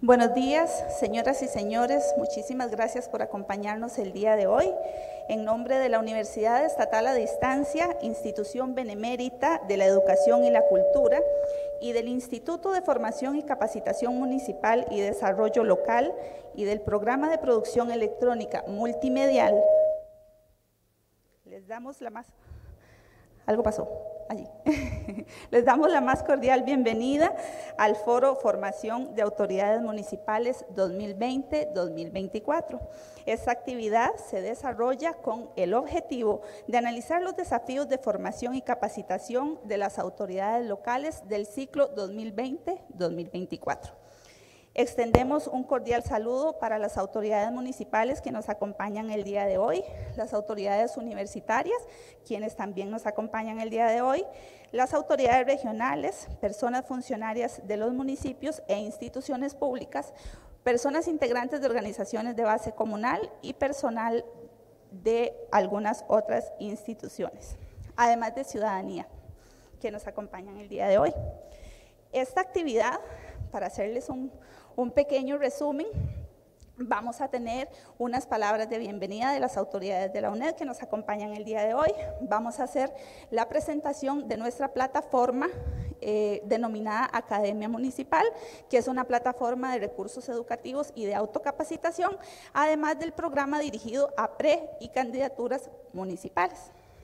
Buenos días, señoras y señores. Muchísimas gracias por acompañarnos el día de hoy. En nombre de la Universidad Estatal a Distancia, institución benemérita de la educación y la cultura, y del Instituto de Formación y Capacitación Municipal y Desarrollo Local, y del Programa de Producción Electrónica Multimedial, les damos la más... Algo pasó allí. Les damos la más cordial bienvenida al Foro Formación de Autoridades Municipales 2020-2024. Esta actividad se desarrolla con el objetivo de analizar los desafíos de formación y capacitación de las autoridades locales del ciclo 2020-2024. Extendemos un cordial saludo para las autoridades municipales que nos acompañan el día de hoy, las autoridades universitarias, quienes también nos acompañan el día de hoy, las autoridades regionales, personas funcionarias de los municipios e instituciones públicas, personas integrantes de organizaciones de base comunal y personal de algunas otras instituciones, además de ciudadanía, que nos acompañan el día de hoy. Esta actividad, para hacerles un pequeño resumen, vamos a tener unas palabras de bienvenida de las autoridades de la UNED que nos acompañan el día de hoy. Vamos a hacer la presentación de nuestra plataforma denominada Academia Municipal, que es una plataforma de recursos educativos y de autocapacitación, además del programa dirigido a pre y candidaturas municipales.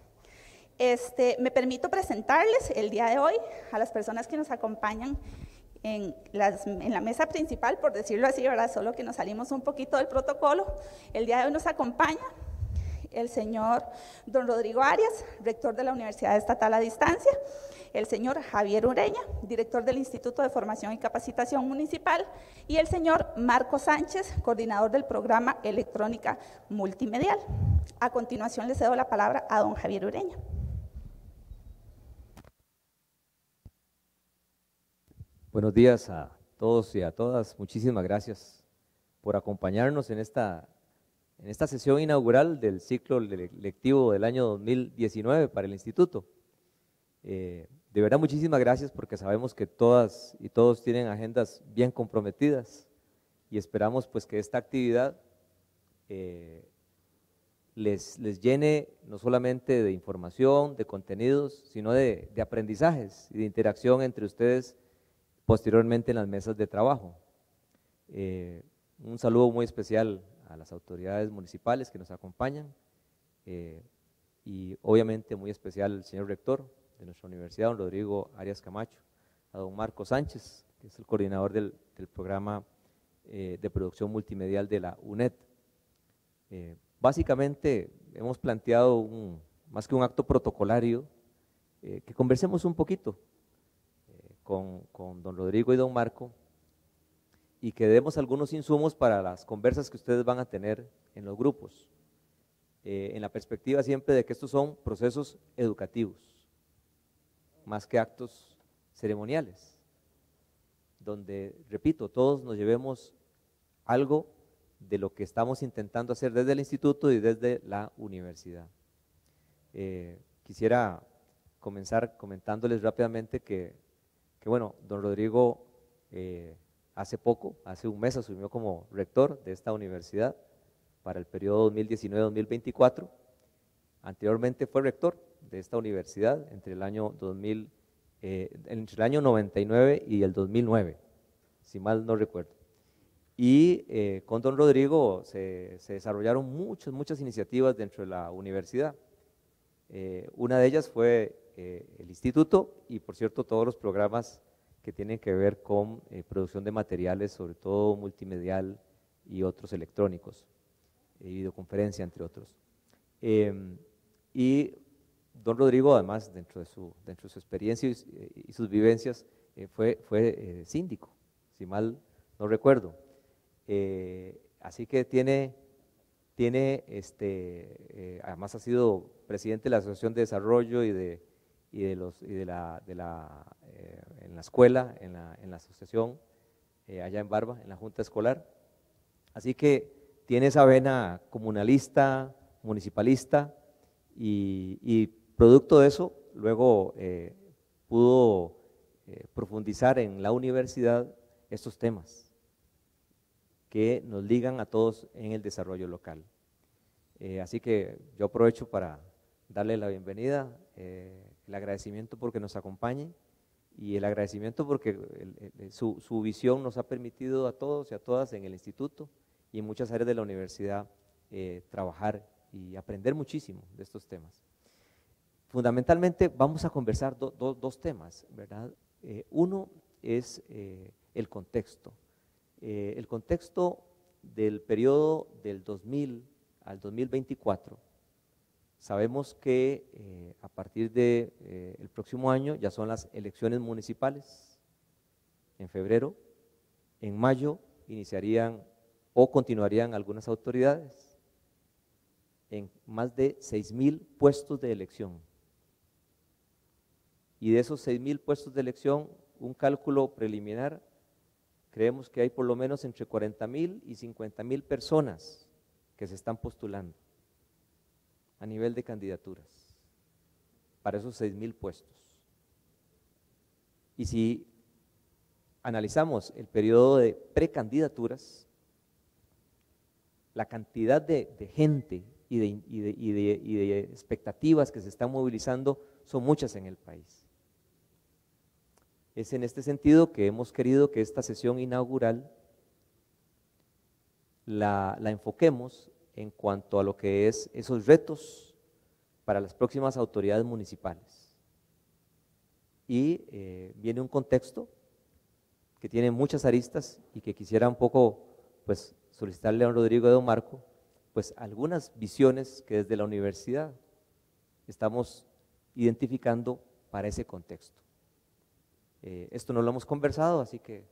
Me permito presentarles el día de hoy a las personas que nos acompañan en la mesa principal, por decirlo así, ¿verdad? Solo que nos salimos un poquito del protocolo. El día de hoy nos acompaña el señor don Rodrigo Arias, rector de la Universidad Estatal a Distancia, el señor Javier Ureña, director del Instituto de Formación y Capacitación Municipal, y el señor Marco Sánchez, coordinador del programa Electrónica Multimedial. A continuación le cedo la palabra a don Javier Ureña. Buenos días a todos y a todas. Muchísimas gracias por acompañarnos en esta sesión inaugural del ciclo lectivo del año 2019 para el Instituto. De verdad, muchísimas gracias porque sabemos que todas y todos tienen agendas bien comprometidas y esperamos pues que esta actividad les llene no solamente de información, de contenidos, sino de aprendizajes y de interacción entre ustedes posteriormente en las mesas de trabajo. Un saludo muy especial a las autoridades municipales que nos acompañan y obviamente muy especial al señor rector de nuestra universidad, don Rodrigo Arias Camacho, a don Marco Sánchez, que es el coordinador del programa de producción multimedial de la UNED. Básicamente hemos planteado más que un acto protocolario, que conversemos un poquito con don Rodrigo y don Marco y que demos algunos insumos para las conversas que ustedes van a tener en los grupos, en la perspectiva siempre de que estos son procesos educativos, más que actos ceremoniales, donde, repito, todos nos llevemos algo de lo que estamos intentando hacer desde el instituto y desde la universidad. Quisiera comenzar comentándoles rápidamente que bueno, don Rodrigo hace un mes asumió como rector de esta universidad para el periodo 2019-2024. Anteriormente fue rector de esta universidad entre el año 99 y el 2009, si mal no recuerdo. Y con don Rodrigo se desarrollaron muchas iniciativas dentro de la universidad. Una de ellas fue el instituto y, por cierto, todos los programas que tienen que ver con producción de materiales, sobre todo multimedial y otros electrónicos, videoconferencia, entre otros. Y don Rodrigo, además, dentro de su experiencia y sus vivencias, fue síndico, si mal no recuerdo. Así que además ha sido presidente de la Asociación de Desarrollo en la escuela, en la asociación, allá en Barba, en la Junta Escolar. Así que tiene esa vena comunalista, municipalista, y producto de eso, luego pudo profundizar en la universidad estos temas. que nos ligan a todos en el desarrollo local. Así que yo aprovecho para darle la bienvenida, el agradecimiento porque nos acompañe y el agradecimiento porque su visión nos ha permitido a todos y a todas en el instituto y en muchas áreas de la universidad trabajar y aprender muchísimo de estos temas. Fundamentalmente vamos a conversar dos temas, ¿verdad? Uno es el contexto. El contexto del periodo del 2000 al 2024. Sabemos que a partir del próximo año ya son las elecciones municipales, en febrero. En mayo iniciarían o continuarían algunas autoridades en más de 6,000 puestos de elección. Y de esos 6,000 puestos de elección, un cálculo preliminar, creemos que hay por lo menos entre 40,000 y 50,000 personas que se están postulando a nivel de candidaturas para esos 6,000 puestos. Y si analizamos el periodo de precandidaturas, la cantidad de gente y de expectativas que se están movilizando son muchas en el país. Es en este sentido que hemos querido que esta sesión inaugural la enfoquemos en cuanto a lo que es esos retos para las próximas autoridades municipales. Y viene un contexto que tiene muchas aristas y que quisiera un poco pues, solicitarle a don Rodrigo y a don Marco pues, algunas visiones que desde la universidad estamos identificando para ese contexto. Esto no lo hemos conversado, así que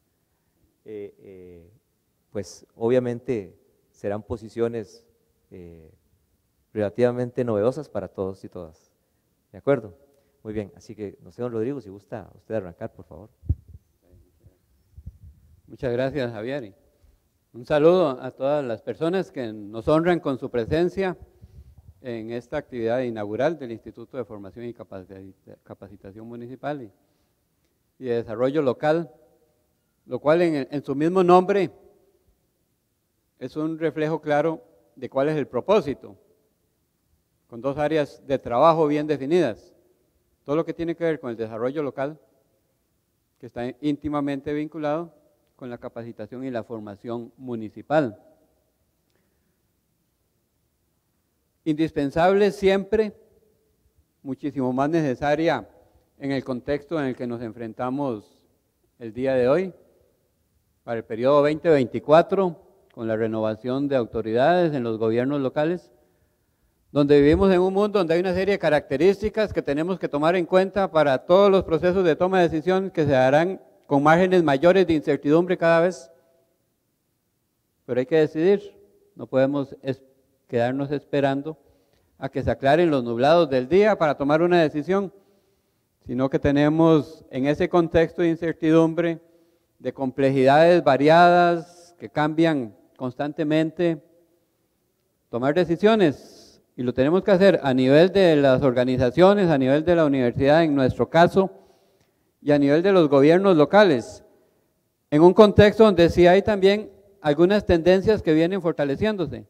pues obviamente serán posiciones relativamente novedosas para todos y todas. ¿De acuerdo? Muy bien, así que no sé, don Rodrigo, si gusta usted arrancar, por favor. Muchas gracias, Javier. Un saludo a todas las personas que nos honran con su presencia en esta actividad inaugural del Instituto de Formación y Capacitación Municipal y de Desarrollo Local, lo cual en su mismo nombre es un reflejo claro de cuál es el propósito, con dos áreas de trabajo bien definidas. Todo lo que tiene que ver con el desarrollo local, que está íntimamente vinculado con la capacitación y la formación municipal. Indispensable siempre, muchísimo más necesaria en el contexto en el que nos enfrentamos el día de hoy, para el periodo 2024, con la renovación de autoridades en los gobiernos locales, donde vivimos en un mundo donde hay una serie de características que tenemos que tomar en cuenta para todos los procesos de toma de decisión que se darán con márgenes mayores de incertidumbre cada vez. Pero hay que decidir, no podemos quedarnos esperando a que se aclaren los nublados del día para tomar una decisión, sino que tenemos en ese contexto de incertidumbre, de complejidades variadas que cambian constantemente, tomar decisiones, y lo tenemos que hacer a nivel de las organizaciones, a nivel de la universidad en nuestro caso, y a nivel de los gobiernos locales, en un contexto donde sí hay también algunas tendencias que vienen fortaleciéndose.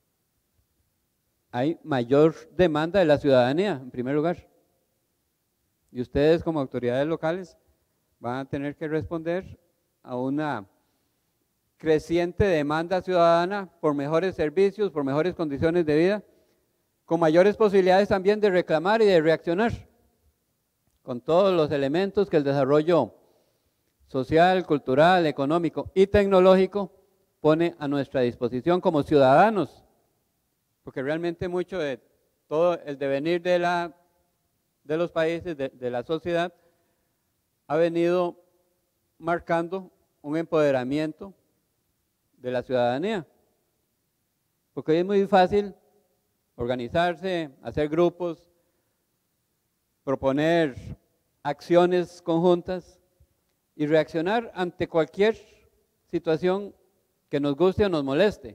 Hay mayor demanda de la ciudadanía, en primer lugar, y ustedes como autoridades locales van a tener que responder a una creciente demanda ciudadana por mejores servicios, por mejores condiciones de vida, con mayores posibilidades también de reclamar y de reaccionar, con todos los elementos que el desarrollo social, cultural, económico y tecnológico pone a nuestra disposición como ciudadanos, porque realmente mucho de todo el devenir de los países, de la sociedad, ha venido marcando un empoderamiento de la ciudadanía, porque hoy es muy fácil organizarse, hacer grupos, proponer acciones conjuntas y reaccionar ante cualquier situación que nos guste o nos moleste.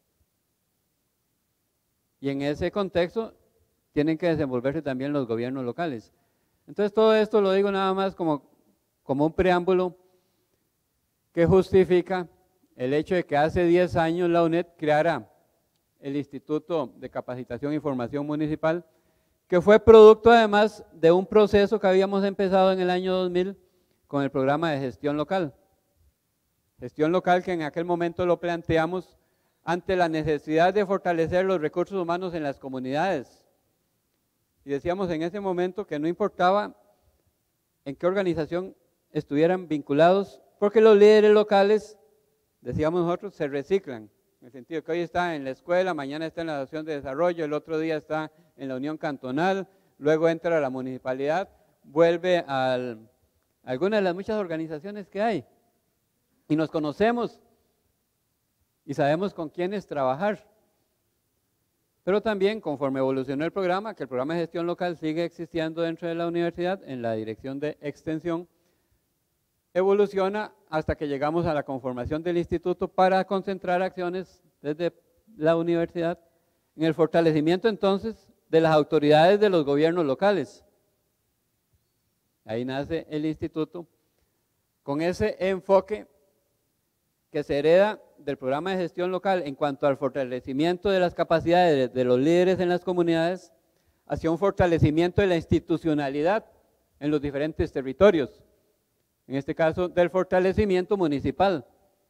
Y en ese contexto tienen que desenvolverse también los gobiernos locales. Entonces todo esto lo digo nada más como un preámbulo que justifica el hecho de que hace 10 años la UNED creara el Instituto de Capacitación y Formación Municipal, que fue producto además de un proceso que habíamos empezado en el año 2000 con el programa de gestión local. Gestión local que en aquel momento lo planteamos ante la necesidad de fortalecer los recursos humanos en las comunidades. Y decíamos en ese momento que no importaba en qué organización estuvieran vinculados, porque los líderes locales, decíamos nosotros, se reciclan. En el sentido que hoy está en la escuela, mañana está en la Asociación de Desarrollo, el otro día está en la Unión Cantonal, luego entra a la municipalidad, vuelve a alguna de las muchas organizaciones que hay. Y nos conocemos y sabemos con quiénes trabajar. Pero también, conforme evolucionó el programa, que el programa de gestión local sigue existiendo dentro de la universidad, en la dirección de extensión, evoluciona hasta que llegamos a la conformación del instituto para concentrar acciones desde la universidad en el fortalecimiento entonces de las autoridades de los gobiernos locales. Ahí nace el instituto con ese enfoque que se hereda del programa de gestión local en cuanto al fortalecimiento de las capacidades de los líderes en las comunidades, hacia un fortalecimiento de la institucionalidad en los diferentes territorios, en este caso del fortalecimiento municipal,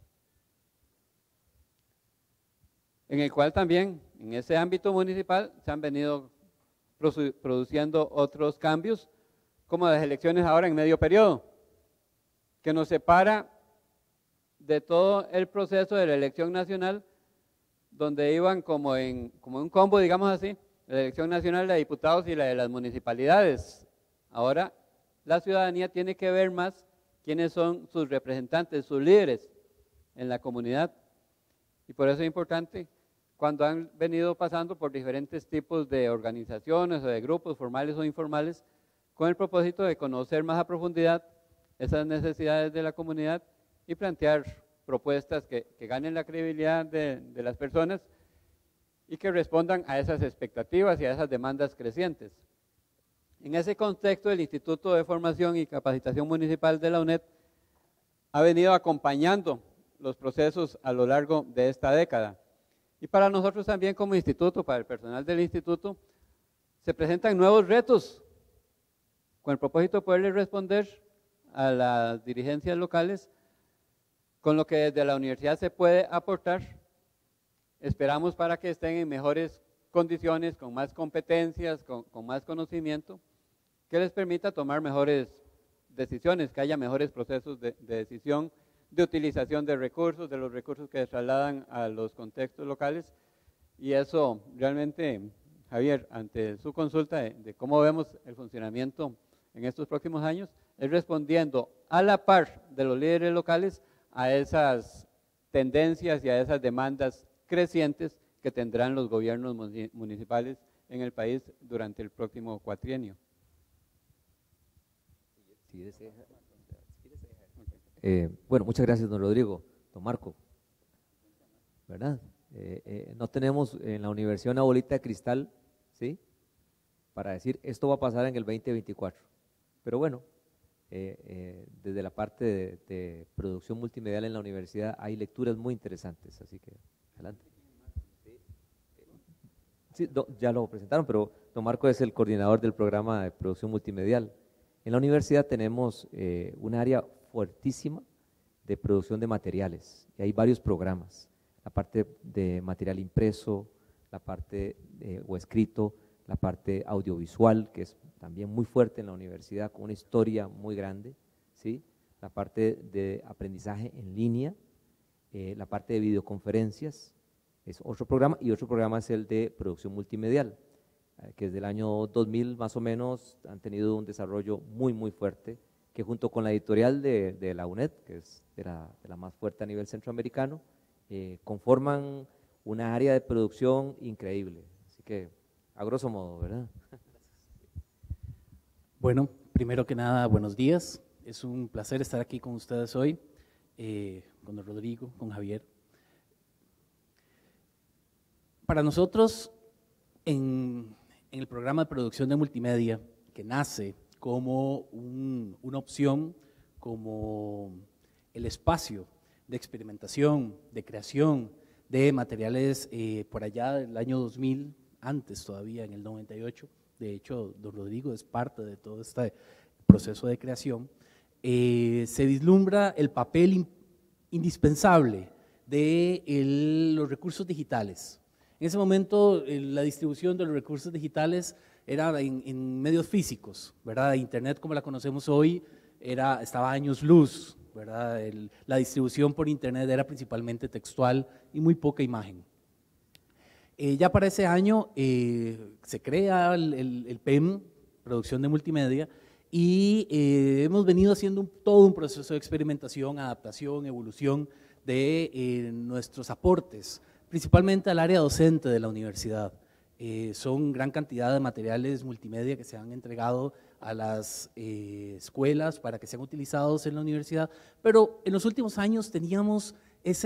en el cual también en ese ámbito municipal se han venido produciendo otros cambios, como las elecciones ahora en medio periodo, que nos separa de todo el proceso de la elección nacional, donde iban como en un combo, digamos así, la elección nacional de diputados y la de las municipalidades. Ahora la ciudadanía tiene que ver más quiénes son sus representantes, sus líderes en la comunidad. Y por eso es importante, cuando han venido pasando por diferentes tipos de organizaciones o de grupos formales o informales, con el propósito de conocer más a profundidad esas necesidades de la comunidad y plantear propuestas que ganen la credibilidad de las personas y que respondan a esas expectativas y a esas demandas crecientes. En ese contexto, el Instituto de Formación y Capacitación Municipal de la UNED ha venido acompañando los procesos a lo largo de esta década. Y para nosotros también como instituto, para el personal del instituto, se presentan nuevos retos con el propósito de poderle responder a las dirigencias locales con lo que desde la universidad se puede aportar. Esperamos para que estén en mejores condiciones, con más competencias, con más conocimiento, que les permita tomar mejores decisiones, que haya mejores procesos de decisión, de utilización de recursos, de los recursos que se trasladan a los contextos locales. Y eso realmente, Javier, ante su consulta de cómo vemos el funcionamiento en estos próximos años, es respondiendo a la par de los líderes locales a esas tendencias y a esas demandas crecientes que tendrán los gobiernos municipales en el país durante el próximo cuatrienio. Bueno, muchas gracias, don Rodrigo. Don Marco, ¿verdad? No tenemos en la universidad una bolita de cristal, ¿sí?, para decir esto va a pasar en el 2024, pero bueno, desde la parte de producción multimedial en la universidad hay lecturas muy interesantes, así que adelante. Sí, ya lo presentaron, pero don Marco es el coordinador del programa de producción multimedial. En la universidad tenemos un área fuertísima de producción de materiales, y hay varios programas, la parte de material impreso, la parte o escrito, la parte audiovisual, que es también muy fuerte en la universidad, con una historia muy grande, ¿sí?, la parte de aprendizaje en línea, la parte de videoconferencias, es otro programa, y otro programa es el de producción multimedial, que desde el año 2000 más o menos han tenido un desarrollo muy fuerte, que junto con la editorial de la UNED, que es de la más fuerte a nivel centroamericano, conforman una área de producción increíble. Así que, a grosso modo, ¿verdad? Bueno, primero que nada, buenos días. Es un placer estar aquí con ustedes hoy, con don Rodrigo, con Javier. Para nosotros, en el programa de producción de multimedia, que nace como una opción, como el espacio de experimentación, de creación de materiales por allá del año 2000, antes todavía, en el 98. De hecho, don Rodrigo es parte de todo este proceso de creación. Se vislumbra el papel indispensable de los recursos digitales. En ese momento, la distribución de los recursos digitales era en medios físicos, ¿verdad? Internet, como la conocemos hoy, estaba a años luz, ¿verdad? La distribución por Internet era principalmente textual y muy poca imagen. Ya para ese año se crea el PEM, Producción de Multimedia, y hemos venido haciendo todo un proceso de experimentación, adaptación, evolución de nuestros aportes, principalmente al área docente de la universidad. Son gran cantidad de materiales multimedia que se han entregado a las escuelas para que sean utilizados en la universidad, pero en los últimos años teníamos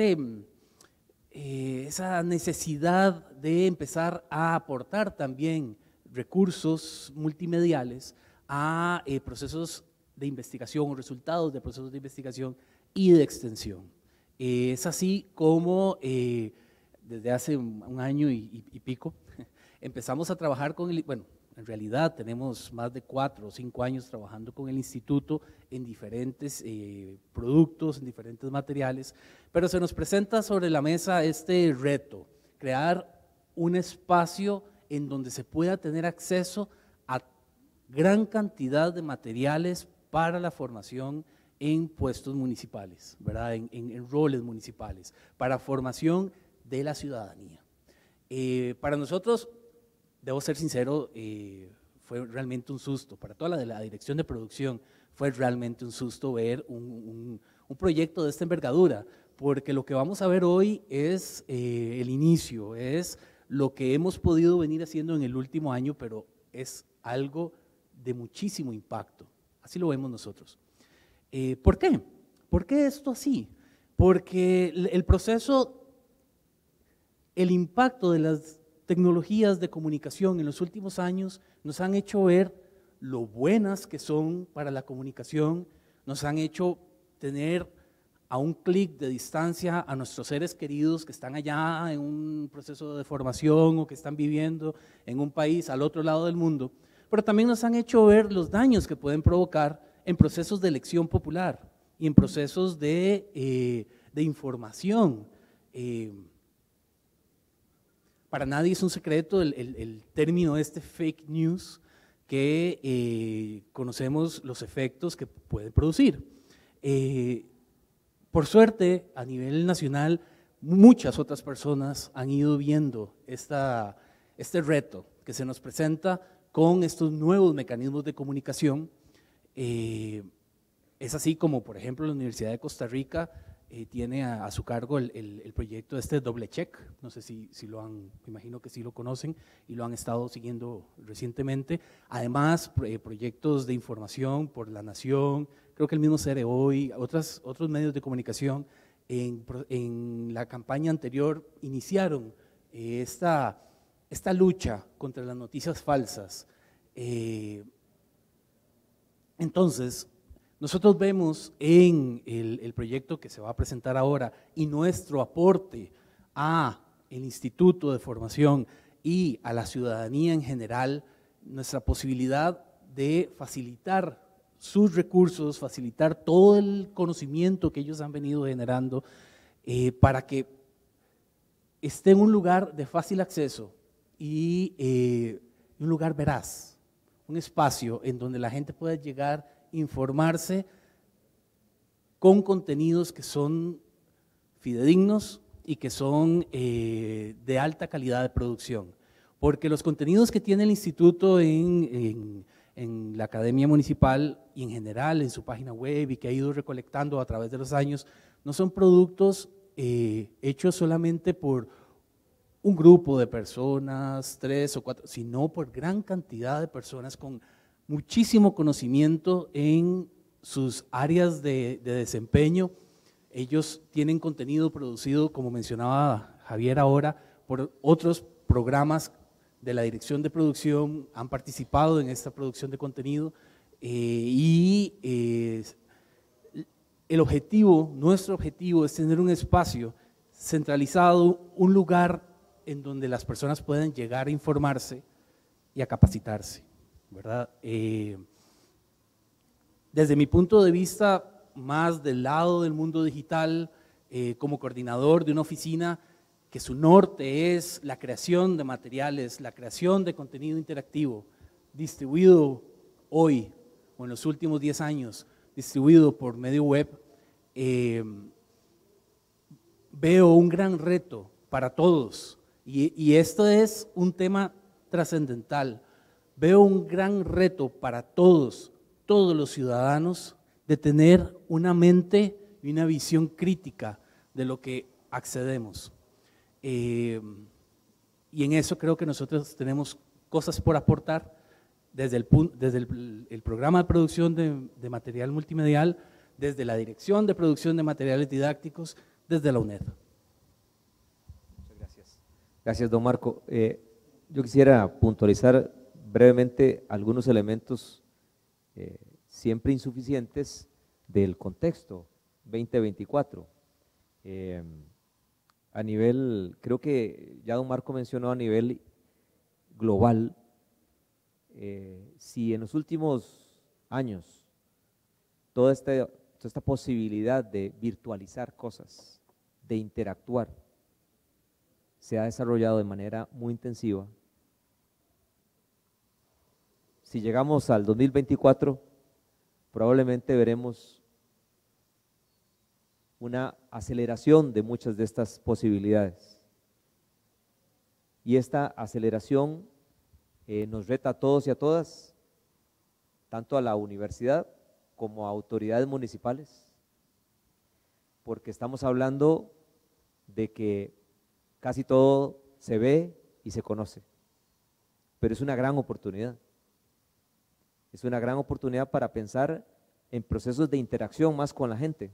esa necesidad de empezar a aportar también recursos multimediales a procesos de investigación o resultados de procesos de investigación y de extensión. Es así como desde hace un año y pico empezamos a trabajar con bueno, en realidad tenemos más de 4 o 5 años trabajando con el instituto en diferentes productos, en diferentes materiales, pero se nos presenta sobre la mesa este reto, crear un espacio en donde se pueda tener acceso a gran cantidad de materiales para la formación en puestos municipales, ¿verdad? En roles municipales, para formación de la ciudadanía. Para nosotros, debo ser sincero, fue realmente un susto, para toda la dirección de producción fue realmente un susto ver un proyecto de esta envergadura, porque lo que vamos a ver hoy es el inicio, es lo que hemos podido venir haciendo en el último año, pero es algo de muchísimo impacto, así lo vemos nosotros. ¿Por qué? ¿Por qué esto así? Porque el proceso, el impacto de las tecnologías de comunicación en los últimos años nos han hecho ver lo buenas que son para la comunicación, nos han hecho tener a un clic de distancia a nuestros seres queridos que están allá en un proceso de formación o que están viviendo en un país al otro lado del mundo, pero también nos han hecho ver los daños que pueden provocar en procesos de elección popular y en procesos de información. Para nadie es un secreto el término fake news, que conocemos los efectos que puede producir. Por suerte, a nivel nacional, muchas otras personas han ido viendo este reto que se nos presenta con estos nuevos mecanismos de comunicación. Es así como, por ejemplo, la Universidad de Costa Rica tiene a su cargo el proyecto Doble Check, no sé si lo han, me imagino que sí lo conocen y lo han estado siguiendo recientemente. Además, proyectos de información por La Nación, creo que el mismo CERE Hoy, otros medios de comunicación en la campaña anterior iniciaron esta lucha contra las noticias falsas. Entonces, nosotros vemos en el proyecto que se va a presentar ahora y nuestro aporte al Instituto de Formación y a la ciudadanía en general, nuestra posibilidad de facilitar sus recursos, facilitar todo el conocimiento que ellos han venido generando para que esté en un lugar de fácil acceso y un lugar veraz, un espacio en donde la gente pueda llegar, informarse con contenidos que son fidedignos y que son de alta calidad de producción, porque los contenidos que tiene el instituto en la Academia Municipal y en general en su página web y que ha ido recolectando a través de los años, no son productos hechos solamente por un grupo de personas, 3 o 4, sino por gran cantidad de personas con muchísimo conocimiento en sus áreas de desempeño. Ellos tienen contenido producido, como mencionaba Javier ahora, por otros programas de la dirección de producción, han participado en esta producción de contenido y el objetivo, nuestro objetivo es tener un espacio centralizado, un lugar en donde las personas puedan llegar a informarse y a capacitarse, ¿verdad? Desde mi punto de vista, más del lado del mundo digital, como coordinador de una oficina que su norte es la creación de materiales, la creación de contenido interactivo, distribuido hoy o en los últimos 10 años, distribuido por medio web, veo un gran reto para todos y esto es un tema trascendental. Veo un gran reto para todos los ciudadanos de tener una mente y una visión crítica de lo que accedemos. Y en eso creo que nosotros tenemos cosas por aportar desde el programa de producción de material multimedial, desde la dirección de producción de materiales didácticos, desde la UNED. Muchas gracias. Gracias, don Marco. Yo quisiera puntualizar brevemente algunos elementos siempre insuficientes del contexto 2024. A nivel, creo que ya don Marco mencionó a nivel global, si en los últimos años toda esta posibilidad de virtualizar cosas, de interactuar, se ha desarrollado de manera muy intensiva, si llegamos al 2024, probablemente veremos una aceleración de muchas de estas posibilidades. Y esta aceleración nos reta a todos y a todas, tanto a la universidad como a autoridades municipales, porque estamos hablando de que casi todo se ve y se conoce, pero es una gran oportunidad. Es una gran oportunidad para pensar en procesos de interacción más con la gente,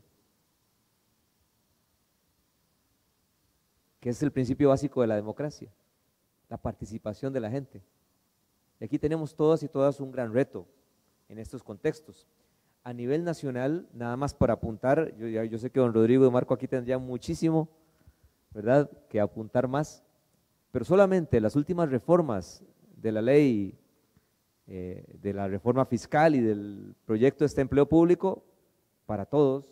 que es el principio básico de la democracia, la participación de la gente. Y aquí tenemos todas y todas un gran reto en estos contextos. A nivel nacional, nada más para apuntar, yo sé que don Rodrigo y don Marco aquí tendrían muchísimo, ¿verdad?, que apuntar más, pero solamente las últimas reformas de la ley, de la reforma fiscal y del proyecto de este empleo público, para todos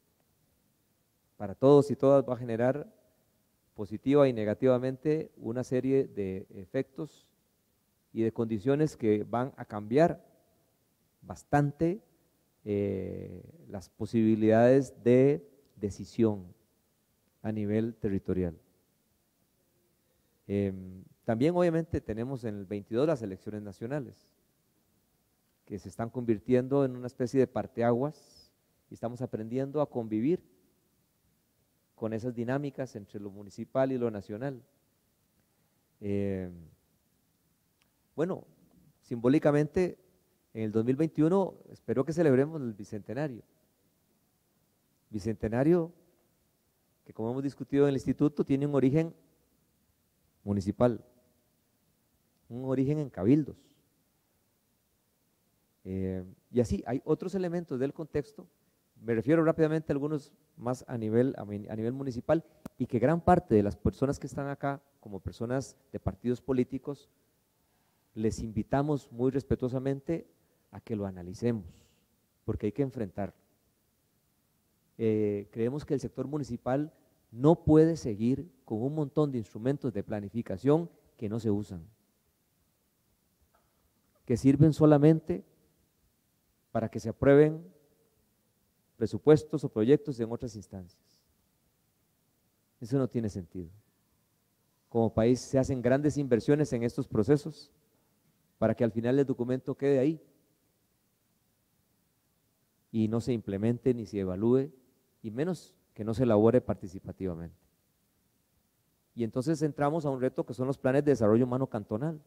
y todas va a generar positiva y negativamente una serie de efectos y de condiciones que van a cambiar bastante las posibilidades de decisión a nivel territorial. También obviamente tenemos en el 22 las elecciones nacionales, que se están convirtiendo en una especie de parteaguas y estamos aprendiendo a convivir con esas dinámicas entre lo municipal y lo nacional. Bueno, simbólicamente en el 2021 espero que celebremos el bicentenario. Bicentenario que, como hemos discutido en el instituto, tiene un origen municipal, un origen en cabildos. Y así hay otros elementos del contexto, me refiero rápidamente a algunos más a nivel municipal, y que gran parte de las personas que están acá como personas de partidos políticos les invitamos muy respetuosamente a que lo analicemos, porque hay que enfrentarlo. Creemos que el sector municipal no puede seguir con un montón de instrumentos de planificación que no se usan, que sirven solamente para que se aprueben presupuestos o proyectos en otras instancias. Eso no tiene sentido. Como país se hacen grandes inversiones en estos procesos para que al final el documento quede ahí y no se implemente ni se evalúe, y menos que no se elabore participativamente. Y entonces entramos a un reto que son los planes de desarrollo humano cantonal,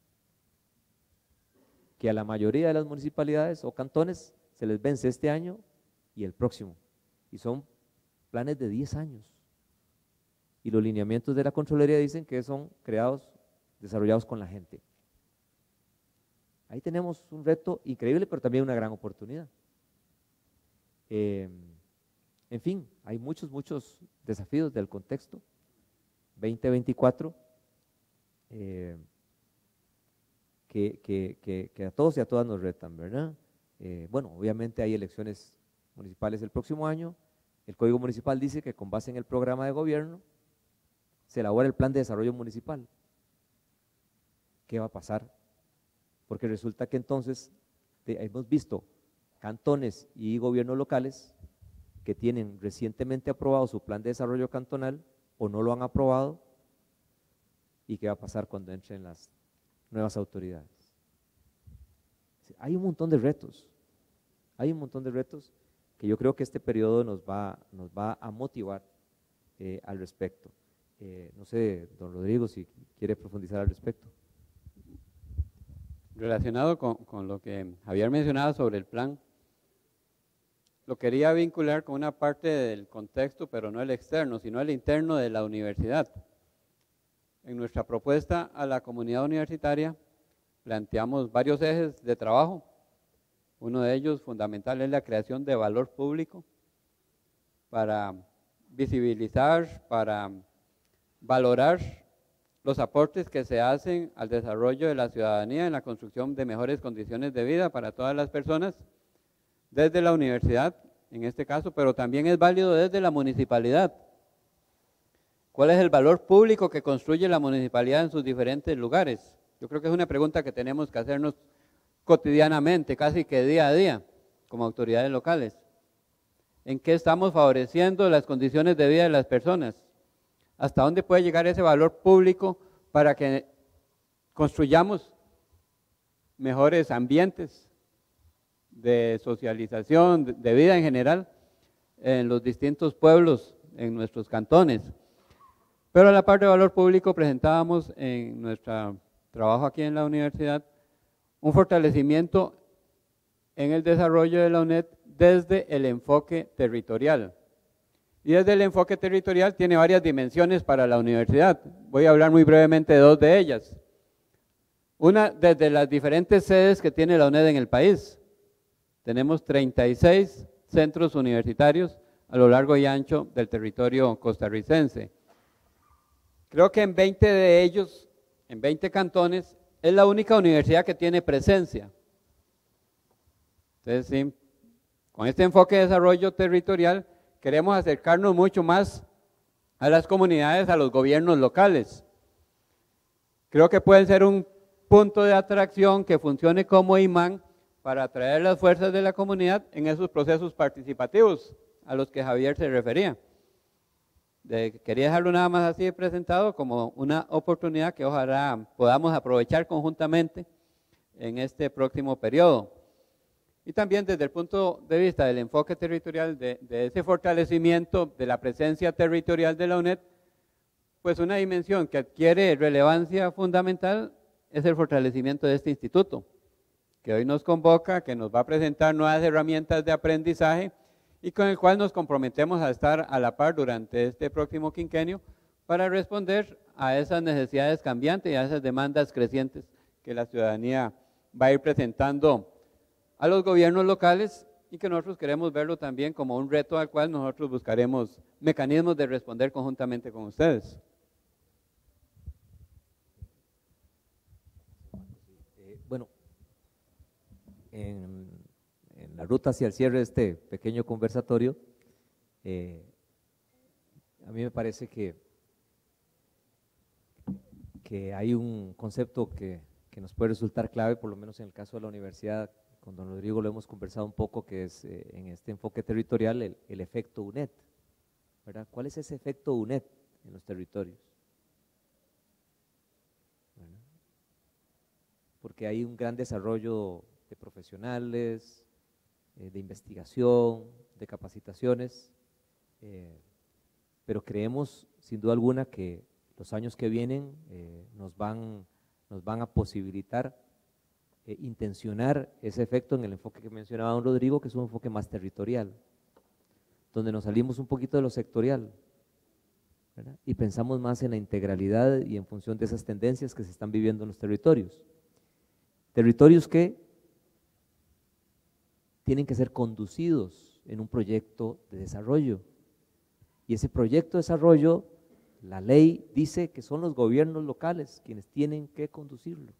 que a la mayoría de las municipalidades o cantones se les vence este año y el próximo, y son planes de 10 años, y los lineamientos de la Contraloría dicen que son desarrollados con la gente. Ahí tenemos un reto increíble, pero también una gran oportunidad. En fin, hay muchos desafíos del contexto 2024 que a todos y a todas nos retan, ¿verdad? Bueno, obviamente hay elecciones municipales el próximo año. El Código Municipal dice que con base en el programa de gobierno se elabora el plan de desarrollo municipal. ¿Qué va a pasar? Porque resulta que entonces hemos visto cantones y gobiernos locales que tienen recientemente aprobado su plan de desarrollo cantonal o no lo han aprobado. ¿Y qué va a pasar cuando entren las nuevas autoridades? Hay un montón de retos, que yo creo que este periodo nos va a motivar al respecto. No sé, don Rodrigo, si quiere profundizar al respecto. Relacionado con lo que Javier mencionaba sobre el plan, lo quería vincular con una parte del contexto, pero no el externo, sino el interno de la universidad. En nuestra propuesta a la comunidad universitaria planteamos varios ejes de trabajo. Uno de ellos fundamental es la creación de valor público para visibilizar, para valorar los aportes que se hacen al desarrollo de la ciudadanía en la construcción de mejores condiciones de vida para todas las personas, desde la universidad en este caso, pero también es válido desde la municipalidad. ¿Cuál es el valor público que construye la municipalidad en sus diferentes lugares? Yo creo que es una pregunta que tenemos que hacernos cotidianamente, casi que día a día, como autoridades locales. ¿En qué estamos favoreciendo las condiciones de vida de las personas? ¿Hasta dónde puede llegar ese valor público para que construyamos mejores ambientes de socialización, de vida en general, en los distintos pueblos, en nuestros cantones? Pero a la par de valor público presentábamos en nuestro trabajo aquí en la universidad un fortalecimiento en el desarrollo de la UNED desde el enfoque territorial. Y desde el enfoque territorial tiene varias dimensiones para la universidad. Voy a hablar muy brevemente de dos de ellas. Una, desde las diferentes sedes que tiene la UNED en el país. Tenemos 36 centros universitarios a lo largo y ancho del territorio costarricense. Creo que en 20 de ellos, en 20 cantones, es la única universidad que tiene presencia. Entonces, sí, con este enfoque de desarrollo territorial, queremos acercarnos mucho más a las comunidades, a los gobiernos locales. Creo que pueden ser un punto de atracción que funcione como imán para atraer las fuerzas de la comunidad en esos procesos participativos a los que Javier se refería. Quería dejarlo nada más así presentado como una oportunidad que ojalá podamos aprovechar conjuntamente en este próximo periodo. Y también desde el punto de vista del enfoque territorial, de ese fortalecimiento de la presencia territorial de la UNED, pues una dimensión que adquiere relevancia fundamental es el fortalecimiento de este instituto, que hoy nos convoca, que nos va a presentar nuevas herramientas de aprendizaje y con el cual nos comprometemos a estar a la par durante este próximo quinquenio para responder a esas necesidades cambiantes y a esas demandas crecientes que la ciudadanía va a ir presentando a los gobiernos locales y que nosotros queremos verlo también como un reto al cual nosotros buscaremos mecanismos de responder conjuntamente con ustedes. Bueno, en la ruta hacia el cierre de este pequeño conversatorio, a mí me parece que hay un concepto que nos puede resultar clave, por lo menos en el caso de la universidad. Con don Rodrigo lo hemos conversado un poco, que es en este enfoque territorial el efecto UNED, ¿verdad? ¿Cuál es ese efecto UNED en los territorios? ¿Verdad? Porque hay un gran desarrollo de profesionales, de investigación, de capacitaciones, pero creemos sin duda alguna que los años que vienen nos van a posibilitar intencionar ese efecto en el enfoque que mencionaba don Rodrigo, que es un enfoque más territorial, donde nos salimos un poquito de lo sectorial, ¿verdad? Y pensamos más en la integralidad y en función de esas tendencias que se están viviendo en los territorios. Territorios que tienen que ser conducidos en un proyecto de desarrollo. Y ese proyecto de desarrollo, la ley dice que son los gobiernos locales quienes tienen que conducirlo.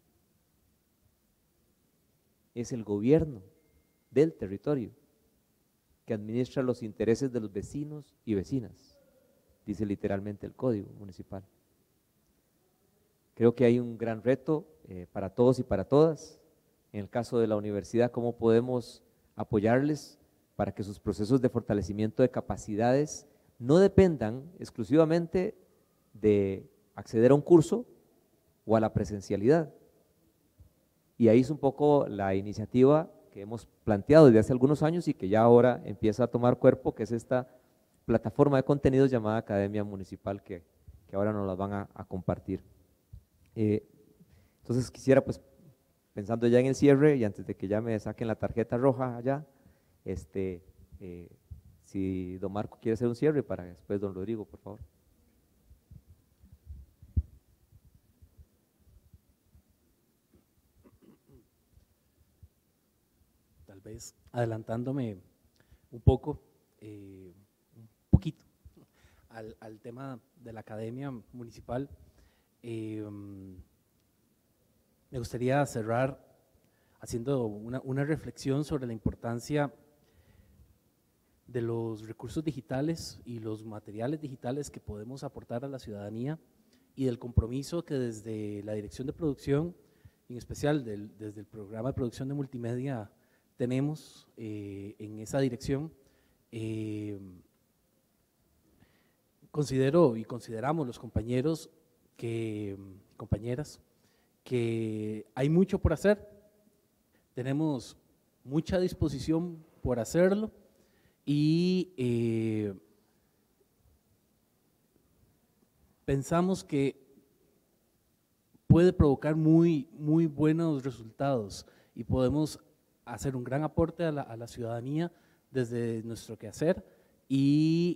Es el gobierno del territorio que administra los intereses de los vecinos y vecinas, dice literalmente el Código Municipal. Creo que hay un gran reto para todos y para todas. En el caso de la universidad, ¿cómo podemos apoyarles para que sus procesos de fortalecimiento de capacidades no dependan exclusivamente de acceder a un curso o a la presencialidad? Y ahí es un poco la iniciativa que hemos planteado desde hace algunos años y que ya ahora empieza a tomar cuerpo, que es esta plataforma de contenidos llamada Academia Municipal, que ahora nos las van a compartir. Entonces quisiera, pues, pensando ya en el cierre y antes de que ya me saquen la tarjeta roja allá, si don Marco quiere hacer un cierre para después don Rodrigo, por favor. Tal vez adelantándome un poco, un poquito, al tema de la Academia Municipal, me gustaría cerrar haciendo una reflexión sobre la importancia de los recursos digitales y los materiales digitales que podemos aportar a la ciudadanía y del compromiso que desde la Dirección de Producción, en especial desde el programa de producción de multimedia, tenemos en esa dirección. Considero y consideramos los compañeros compañeras que hay mucho por hacer, tenemos mucha disposición por hacerlo y pensamos que puede provocar muy buenos resultados y podemos hacer un gran aporte a la ciudadanía desde nuestro quehacer y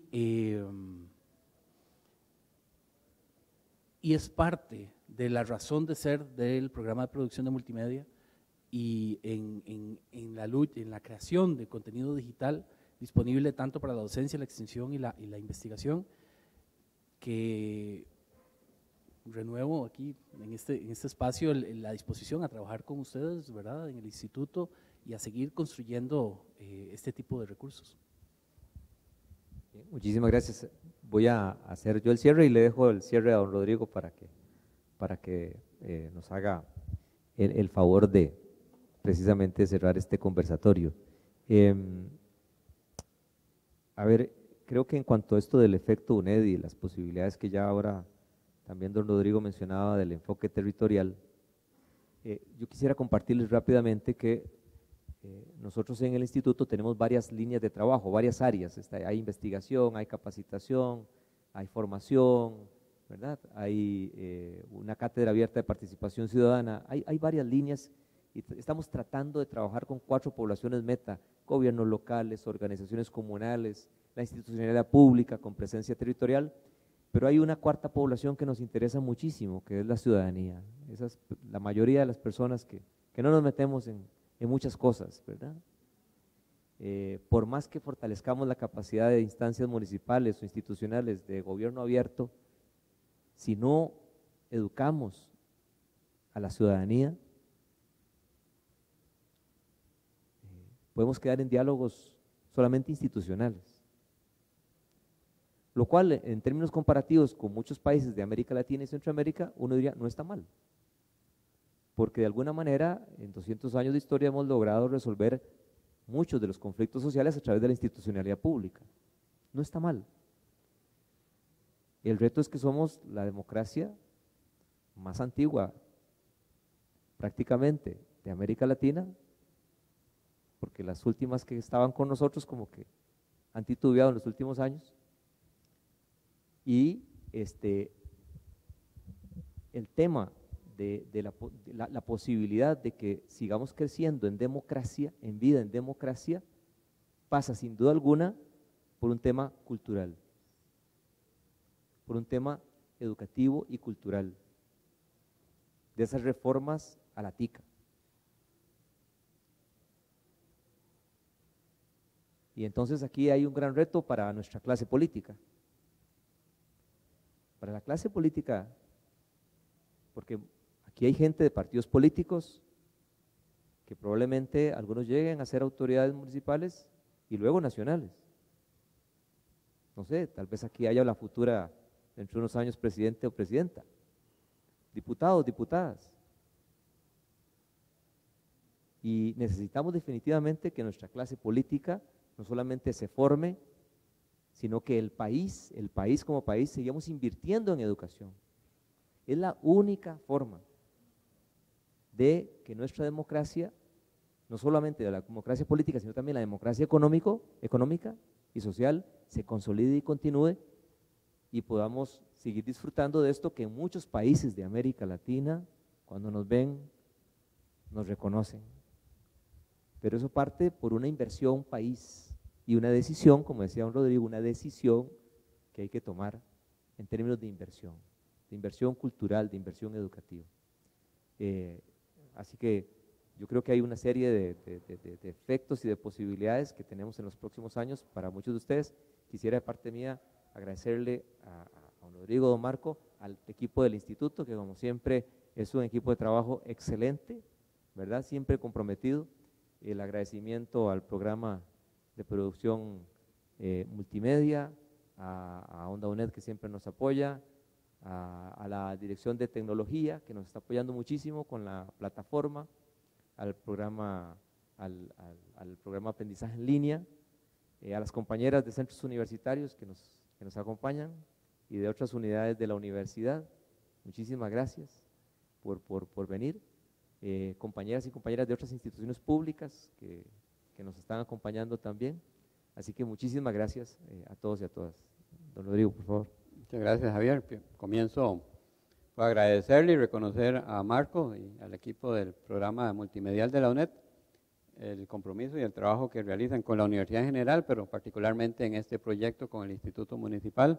es parte de la razón de ser del programa de producción de multimedia y en la creación de contenido digital disponible tanto para la docencia, la extensión y la investigación, que renuevo aquí en este espacio la disposición a trabajar con ustedes, ¿verdad?, en el instituto y a seguir construyendo este tipo de recursos. Muchísimas gracias. Voy a hacer yo el cierre y le dejo el cierre a don Rodrigo para que nos haga el favor de precisamente cerrar este conversatorio. A ver, creo que en cuanto a esto del efecto UNED y las posibilidades que ya ahora también don Rodrigo mencionaba del enfoque territorial, yo quisiera compartirles rápidamente que nosotros en el instituto tenemos varias líneas de trabajo, varias áreas. Hay investigación, hay capacitación, hay formación, ¿verdad? Hay una cátedra abierta de participación ciudadana, hay varias líneas y estamos tratando de trabajar con 4 poblaciones meta: gobiernos locales, organizaciones comunales, la institucionalidad pública con presencia territorial, pero hay una 4ª población que nos interesa muchísimo, que es la ciudadanía. Esa es la mayoría de las personas que no nos metemos en muchas cosas, ¿verdad? Por más que fortalezcamos la capacidad de instancias municipales o institucionales de gobierno abierto, si no educamos a la ciudadanía, podemos quedar en diálogos solamente institucionales, lo cual en términos comparativos con muchos países de América Latina y Centroamérica, uno diría no está mal, porque de alguna manera en 200 años de historia hemos logrado resolver muchos de los conflictos sociales a través de la institucionalidad pública. No está mal. El reto es que somos la democracia más antigua prácticamente de América Latina, porque las últimas que estaban con nosotros como que han titubeado en los últimos años, y el tema de la posibilidad de que sigamos creciendo en democracia, en vida en democracia, pasa sin duda alguna por un tema cultural, por un tema educativo y cultural, de esas reformas a la tica. Y entonces aquí hay un gran reto para nuestra clase política. Para la clase política, porque aquí hay gente de partidos políticos que probablemente algunos lleguen a ser autoridades municipales y luego nacionales. No sé, tal vez aquí haya la futura, dentro de unos años, presidente o presidenta, diputados, diputadas. Y necesitamos definitivamente que nuestra clase política no solamente se forme, sino que el país como país, sigamos invirtiendo en educación. Es la única forma de que nuestra democracia, no solamente de la democracia política, sino también la democracia económica y social, se consolide y continúe y podamos seguir disfrutando de esto que en muchos países de América Latina, cuando nos ven, nos reconocen. Pero eso parte por una inversión país y una decisión, como decía don Rodrigo, una decisión que hay que tomar en términos de inversión cultural, de inversión educativa. Así que yo creo que hay una serie de efectos y de posibilidades que tenemos en los próximos años para muchos de ustedes. Quisiera de parte mía agradecerle a don Rodrigo, don Marco, al equipo del instituto, que como siempre es un equipo de trabajo excelente, ¿verdad? Siempre comprometido. El agradecimiento al programa de producción multimedia, a Onda UNED, que siempre nos apoya, a la dirección de tecnología, que nos está apoyando muchísimo con la plataforma, al programa aprendizaje en línea, a las compañeras de centros universitarios que nos acompañan y de otras unidades de la universidad. Muchísimas gracias por venir. Compañeras y compañeras de otras instituciones públicas que nos están acompañando también. Así que muchísimas gracias a todos y a todas. Don Rodrigo, por favor. Muchas gracias, Javier. Comienzo por agradecerle y reconocer a Marco y al equipo del programa multimedial de la UNED el compromiso y el trabajo que realizan con la universidad en general, pero particularmente en este proyecto con el Instituto Municipal.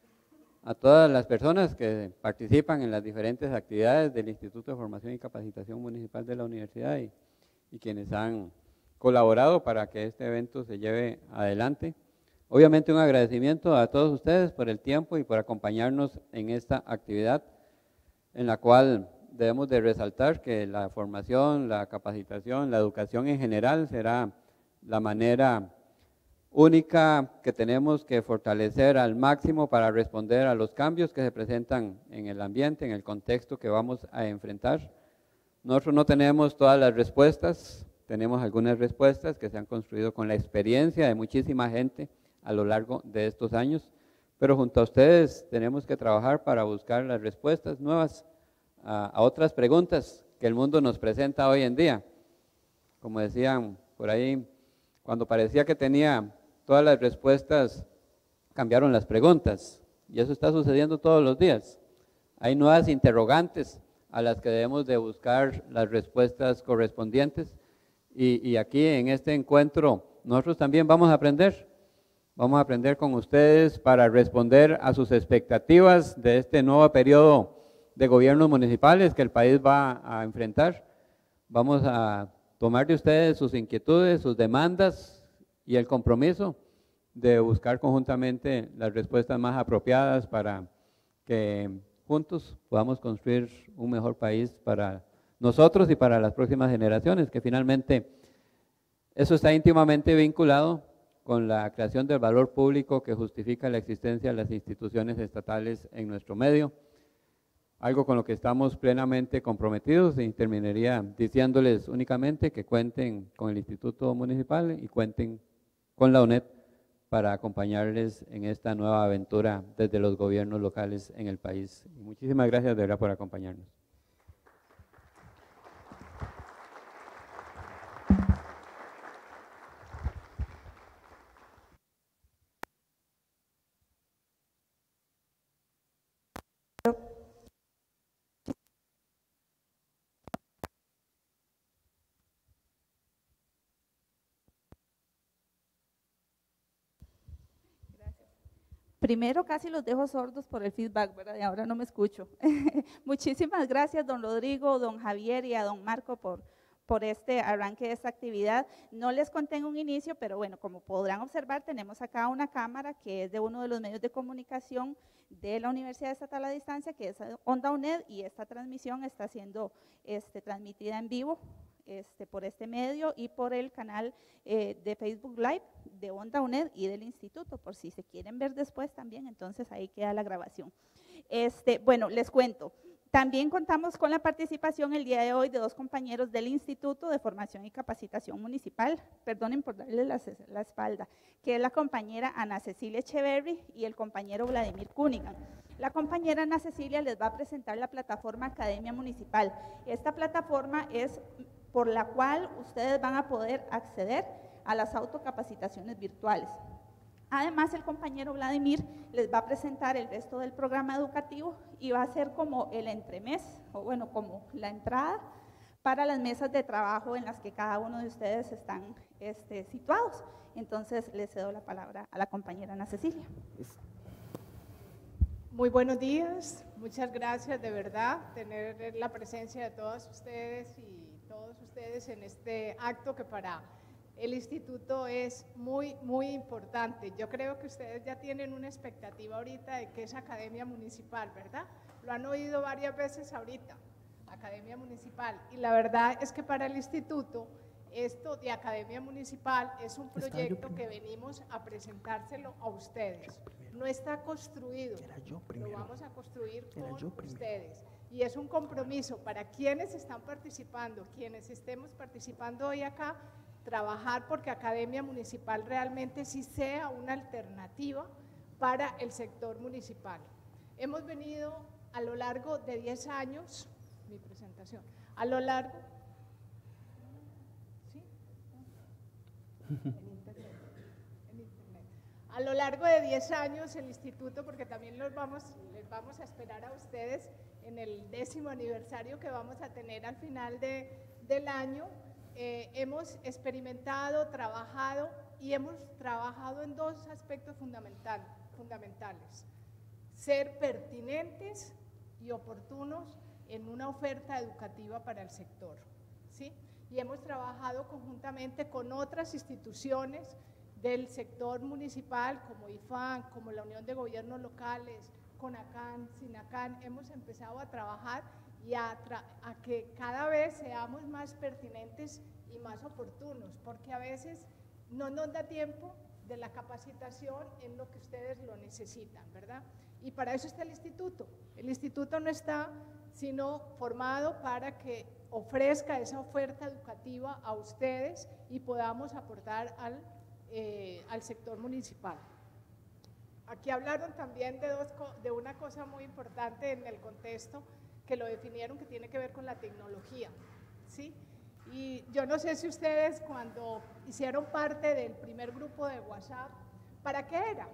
A todas las personas que participan en las diferentes actividades del Instituto de Formación y Capacitación Municipal de la Universidad y quienes han colaborado para que este evento se lleve adelante. Obviamente un agradecimiento a todos ustedes por el tiempo y por acompañarnos en esta actividad en la cual debemos de resaltar que la formación, la capacitación, la educación en general será la manera única que tenemos que fortalecer al máximo para responder a los cambios que se presentan en el ambiente, en el contexto que vamos a enfrentar. Nosotros no tenemos todas las respuestas, tenemos algunas respuestas que se han construido con la experiencia de muchísima gente a lo largo de estos años, pero junto a ustedes tenemos que trabajar para buscar las respuestas nuevas a otras preguntas que el mundo nos presenta hoy en día. Como decían por ahí, cuando parecía que tenía todas las respuestas, cambiaron las preguntas, y eso está sucediendo todos los días. Hay nuevas interrogantes a las que debemos de buscar las respuestas correspondientes, y aquí en este encuentro nosotros también vamos a aprender con ustedes para responder a sus expectativas de este nuevo periodo de gobiernos municipales que el país va a enfrentar. Vamos a tomar de ustedes sus inquietudes, sus demandas y el compromiso de buscar conjuntamente las respuestas más apropiadas para que juntos podamos construir un mejor país para nosotros y para las próximas generaciones, que finalmente eso está íntimamente vinculado con la creación del valor público que justifica la existencia de las instituciones estatales en nuestro medio, algo con lo que estamos plenamente comprometidos, y terminaría diciéndoles únicamente que cuenten con el Instituto Municipal y cuenten con la UNED para acompañarles en esta nueva aventura desde los gobiernos locales en el país. Y muchísimas gracias de verdad por acompañarnos. Primero casi los dejo sordos por el feedback, ¿verdad? Y ahora no me escucho. Muchísimas gracias, don Rodrigo, don Javier y a don Marco por por este arranque de esta actividad. No les conté en un inicio, pero bueno, como podrán observar, tenemos acá una cámara que es de uno de los medios de comunicación de la Universidad Estatal a Distancia, que es Onda UNED, y esta transmisión está siendo transmitida en vivo por este medio y por el canal de Facebook Live de Onda UNED y del instituto, por si se quieren ver después también, entonces ahí queda la grabación. Bueno, les cuento. También contamos con la participación el día de hoy de dos compañeros del Instituto de Formación y Capacitación Municipal, perdonen por darles la espalda, que es la compañera Ana Cecilia Echeverry y el compañero Vladimir Cunigan. La compañera Ana Cecilia les va a presentar la plataforma Academia Municipal. Esta plataforma es por la cual ustedes van a poder acceder a las autocapacitaciones virtuales. Además, el compañero Vladimir les va a presentar el resto del programa educativo y va a ser como el entremés, o bueno, como la entrada para las mesas de trabajo en las que cada uno de ustedes están situados. Entonces, le cedo la palabra a la compañera Ana Cecilia. Muy buenos días, muchas gracias de verdad tener la presencia de todas ustedes y todos ustedes en este acto que para el instituto es muy, muy importante. Yo creo que ustedes ya tienen una expectativa ahorita de qué es Academia Municipal, ¿verdad? Lo han oído varias veces ahorita, Academia Municipal. Y la verdad es que para el instituto, esto de Academia Municipal es un proyecto que venimos a presentárselo a ustedes. No está construido, lo vamos a construir con ustedes. Y es un compromiso para quienes están participando, quienes estemos participando hoy acá, trabajar porque Academia Municipal realmente sí sea una alternativa para el sector municipal. Hemos venido a lo largo de 10 años, mi presentación, a lo largo, ¿sí? En internet. A lo largo de 10 años el instituto, porque también les vamos a esperar a ustedes en el 10º aniversario que vamos a tener al final del año, hemos experimentado, trabajado y hemos trabajado en dos aspectos fundamentales. Ser pertinentes y oportunos en una oferta educativa para el sector, ¿sí? Y hemos trabajado conjuntamente con otras instituciones del sector municipal como IFAN, como la Unión de Gobiernos Locales, CONACAN, SINACAN. Hemos empezado a trabajar y a que cada vez seamos más pertinentes y más oportunos, porque a veces no nos da tiempo de la capacitación en lo que ustedes lo necesitan, ¿verdad? Y para eso está el instituto. El instituto no está sino formado para que ofrezca esa oferta educativa a ustedes y podamos aportar al sector municipal. Aquí hablaron también de una cosa muy importante en el contexto, que lo definieron, que tiene que ver con la tecnología, ¿sí? Y yo no sé si ustedes cuando hicieron parte del primer grupo de WhatsApp, ¿para qué era?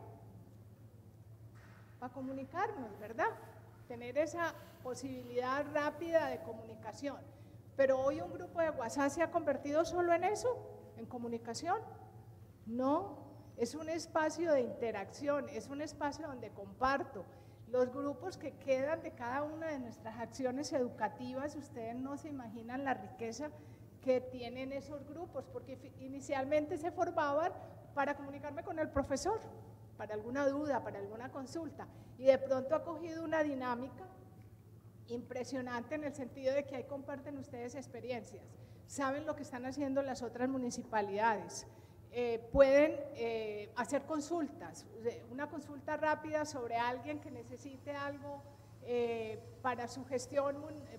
Para comunicarnos, ¿verdad? Tener esa posibilidad rápida de comunicación. Pero hoy un grupo de WhatsApp se ha convertido solo en eso, en comunicación. No, es un espacio de interacción, es un espacio donde comparto. Los grupos que quedan de cada una de nuestras acciones educativas, ustedes no se imaginan la riqueza que tienen esos grupos, porque inicialmente se formaban para comunicarme con el profesor, para alguna duda, para alguna consulta, y de pronto ha cogido una dinámica impresionante en el sentido de que ahí comparten ustedes experiencias, saben lo que están haciendo las otras municipalidades, pueden hacer consultas, una consulta rápida sobre alguien que necesite algo para su gestión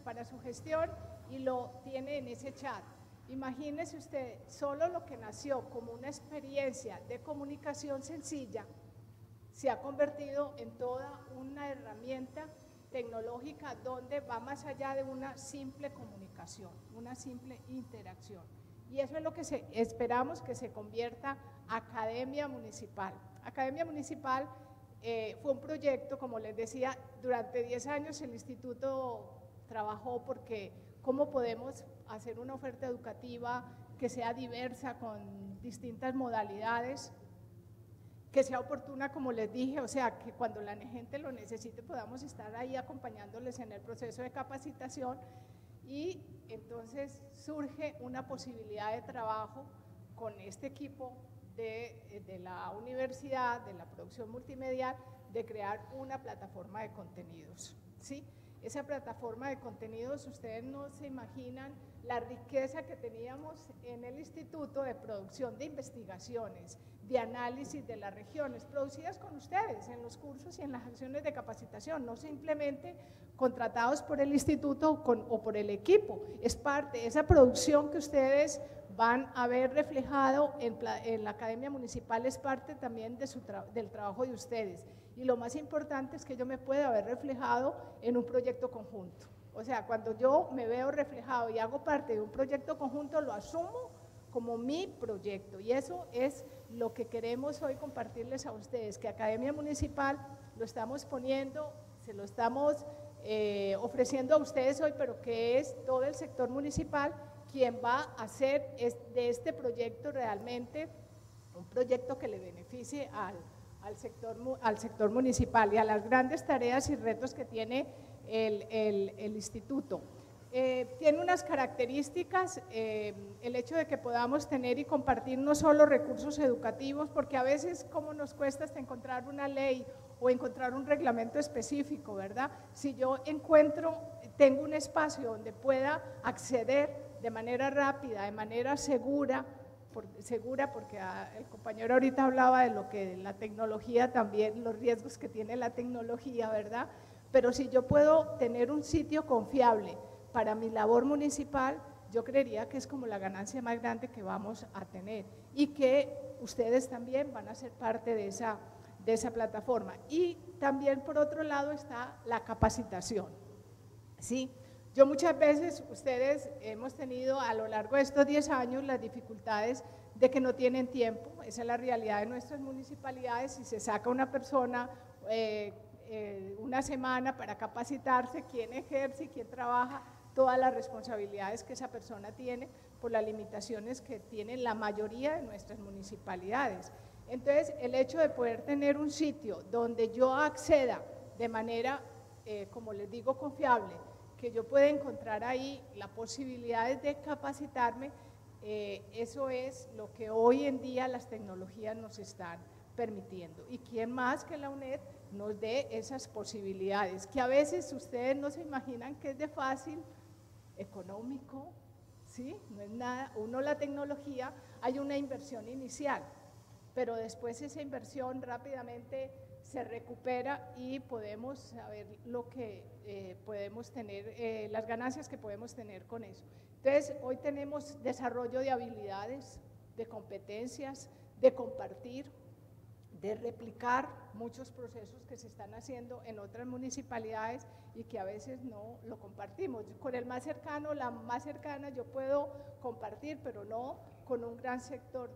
y lo tiene en ese chat. Imagínese usted, solo lo que nació como una experiencia de comunicación sencilla se ha convertido en toda una herramienta tecnológica donde va más allá de una simple comunicación, una simple interacción. Y eso es lo que esperamos que se convierta Academia Municipal. Academia Municipal fue un proyecto, como les decía, durante 10 años el instituto trabajó porque cómo podemos hacer una oferta educativa que sea diversa, con distintas modalidades, que sea oportuna, como les dije, o sea, que cuando la gente lo necesite podamos estar ahí acompañándoles en el proceso de capacitación. y entonces surge una posibilidad de trabajo con este equipo de la universidad, de la producción multimedial, de crear una plataforma de contenidos, ¿sí? Esa plataforma de contenidos, ustedes no se imaginan la riqueza que teníamos en el Instituto de Producción de Investigaciones, de análisis de las regiones, producidas con ustedes en los cursos y en las acciones de capacitación, no simplemente contratados por el instituto o por el equipo, es parte, esa producción que ustedes van a ver reflejado en la Academia Municipal es parte también de del trabajo de ustedes. Y lo más importante es que yo me pueda ver reflejado en un proyecto conjunto. O sea, cuando yo me veo reflejado y hago parte de un proyecto conjunto, lo asumo como mi proyecto. Y eso es lo que queremos hoy compartirles a ustedes, que Academia Municipal lo estamos poniendo, se lo estamos ofreciendo a ustedes hoy, pero que es todo el sector municipal quien va a hacer de este proyecto realmente un proyecto que le beneficie al sector municipal y a las grandes tareas y retos que tiene el instituto. Tiene unas características, el hecho de que podamos tener y compartir no solo recursos educativos, porque a veces como nos cuesta hasta encontrar una ley o encontrar un reglamento específico, ¿verdad? Si yo tengo un espacio donde pueda acceder de manera rápida, de manera segura, porque el compañero ahorita hablaba de lo que la tecnología también, los riesgos que tiene la tecnología, ¿verdad? Pero si yo puedo tener un sitio confiable para mi labor municipal, yo creería que es como la ganancia más grande que vamos a tener y que ustedes también van a ser parte de esa plataforma. Y también por otro lado está la capacitación, ¿sí? Yo muchas veces, ustedes hemos tenido a lo largo de estos 10 años las dificultades de que no tienen tiempo, esa es la realidad de nuestras municipalidades, si se saca una persona una semana para capacitarse, quién ejerce y quién trabaja, todas las responsabilidades que esa persona tiene por las limitaciones que tienen la mayoría de nuestras municipalidades. Entonces, el hecho de poder tener un sitio donde yo acceda de manera, como les digo, confiable, que yo pueda encontrar ahí las posibilidades de capacitarme, eso es lo que hoy en día las tecnologías nos están permitiendo. ¿Y quién más que la UNED nos dé esas posibilidades? Que a veces ustedes no se imaginan que es de fácil, económico, ¿sí? No es nada, la tecnología, hay una inversión inicial, pero después esa inversión rápidamente se recupera y podemos saber lo que podemos tener, las ganancias que podemos tener con eso. Entonces, hoy tenemos desarrollo de habilidades, de competencias, de compartir, de replicar muchos procesos que se están haciendo en otras municipalidades y que a veces no lo compartimos. Con el más cercano, la más cercana, yo puedo compartir, pero no con un gran sector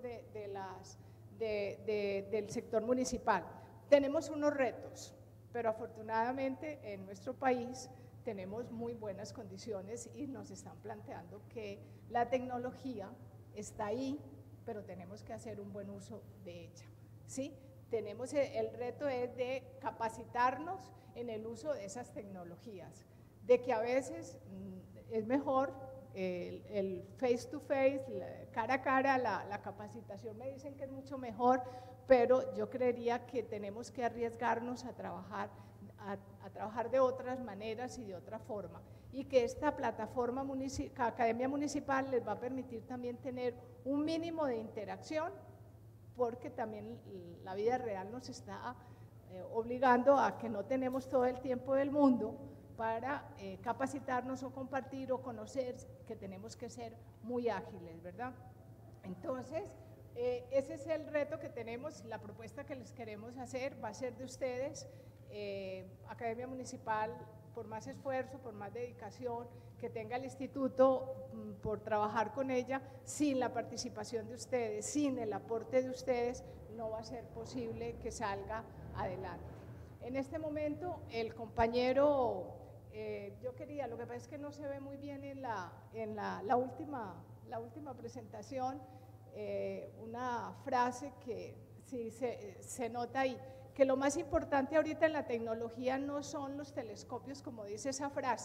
del sector municipal. Tenemos unos retos, pero afortunadamente en nuestro país tenemos muy buenas condiciones y nos están planteando que la tecnología está ahí, pero tenemos que hacer un buen uso de ella, ¿sí? El reto es de capacitarnos en el uso de esas tecnologías, de que a veces es mejor el face to face, cara a cara, la capacitación me dicen que es mucho mejor, pero yo creería que tenemos que arriesgarnos a trabajar de otras maneras y de otra forma, y que esta plataforma Academia Municipal les va a permitir también tener un mínimo de interacción, porque también la vida real nos está obligando a que no tenemos todo el tiempo del mundo para capacitarnos o compartir o conocer, que tenemos que ser muy ágiles, ¿verdad? Entonces, ese es el reto que tenemos, la propuesta que les queremos hacer va a ser de ustedes, Academia Municipal, por más esfuerzo, por más dedicación que tenga el instituto por trabajar con ella, sin la participación de ustedes, sin el aporte de ustedes, no va a ser posible que salga adelante. En este momento, el compañero, yo quería, lo que pasa es que no se ve muy bien en la última presentación, una frase que sí se nota ahí, que lo más importante ahorita en la tecnología no son los telescopios, como dice esa frase, sino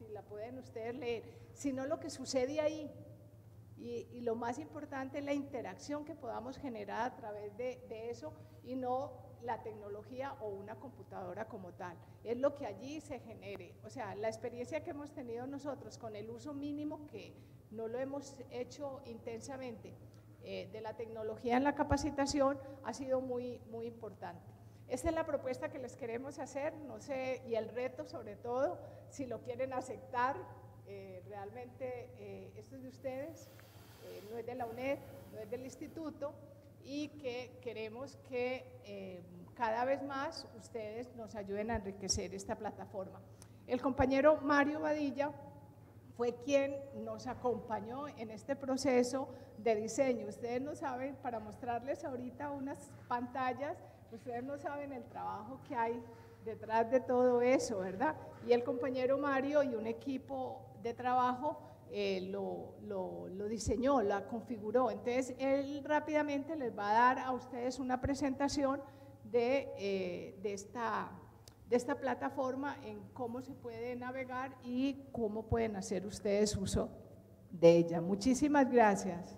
y la pueden ustedes leer, sino lo que sucede ahí. Y lo más importante es la interacción que podamos generar a través de eso y no la tecnología o una computadora como tal. Es lo que allí se genere. O sea, la experiencia que hemos tenido nosotros con el uso mínimo, que no lo hemos hecho intensamente, de la tecnología en la capacitación, ha sido muy, muy importante. Esta es la propuesta que les queremos hacer, no sé, y el reto sobre todo, si lo quieren aceptar, realmente esto es de ustedes. No es de la UNED, no es del instituto, y que queremos que cada vez más ustedes nos ayuden a enriquecer esta plataforma. El compañero Mario Badilla fue quien nos acompañó en este proceso de diseño. Ustedes no saben, para mostrarles ahorita unas pantallas, ustedes no saben el trabajo que hay detrás de todo eso, ¿verdad? Y el compañero Mario y un equipo de trabajo lo diseñó, la configuró. Entonces, él rápidamente les va a dar a ustedes una presentación de esta plataforma, en cómo se puede navegar y cómo pueden hacer ustedes uso de ella. Muchísimas gracias.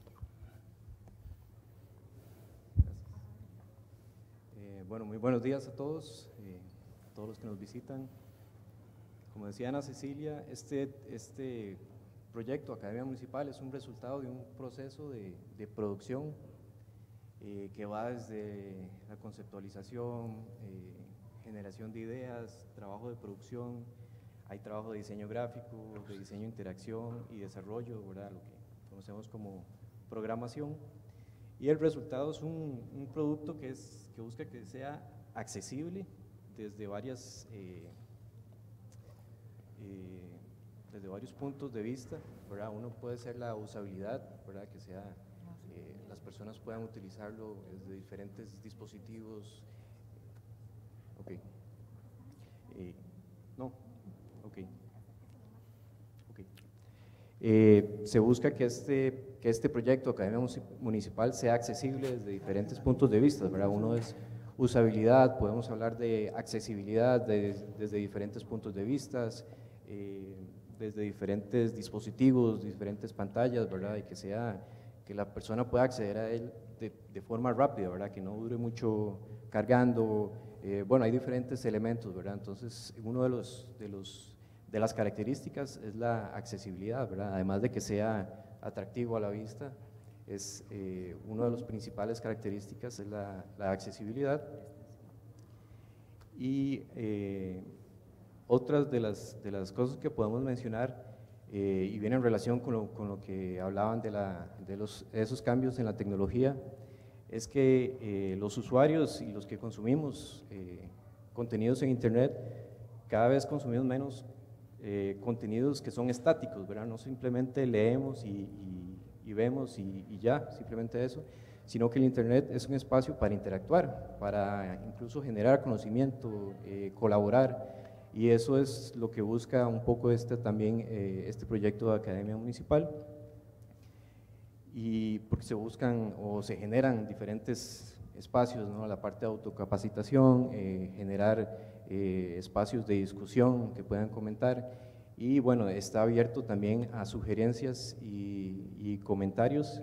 Bueno, muy buenos días a todos los que nos visitan. Como decía Ana Cecilia, este proyecto Academia Municipal es un resultado de un proceso de producción que va desde la conceptualización, generación de ideas, trabajo de producción, hay trabajo de diseño gráfico, de diseño de interacción y desarrollo, ¿verdad? Lo que conocemos como programación, y el resultado es un producto que busca que sea accesible desde varios puntos de vista, ¿verdad? Uno puede ser la usabilidad, ¿verdad? Que sea, las personas puedan utilizarlo desde diferentes dispositivos. Ok. No. Ok. Se busca que este proyecto Academia Municipal sea accesible desde diferentes puntos de vista, ¿verdad? Uno es usabilidad, podemos hablar de accesibilidad desde diferentes puntos de vista, desde diferentes dispositivos, diferentes pantallas, ¿verdad? Y que la persona pueda acceder a él de forma rápida, ¿verdad? Que no dure mucho cargando. Bueno, hay diferentes elementos, ¿verdad? Entonces, uno de las características es la accesibilidad, ¿verdad? Además de que sea atractivo a la vista, una de las principales características es la accesibilidad. Y otras de las cosas que podemos mencionar, y viene en relación con lo que hablaban de esos cambios en la tecnología, es que los usuarios y los que consumimos contenidos en Internet, cada vez consumimos menos contenidos que son estáticos, ¿verdad? No simplemente leemos y vemos y ya, simplemente eso, sino que el Internet es un espacio para interactuar, para incluso generar conocimiento, colaborar, y eso es lo que busca un poco también este proyecto de Academia Municipal, y porque se buscan o se generan diferentes espacios, ¿no? La parte de autocapacitación, generar espacios de discusión que puedan comentar, y bueno, está abierto también a sugerencias y comentarios.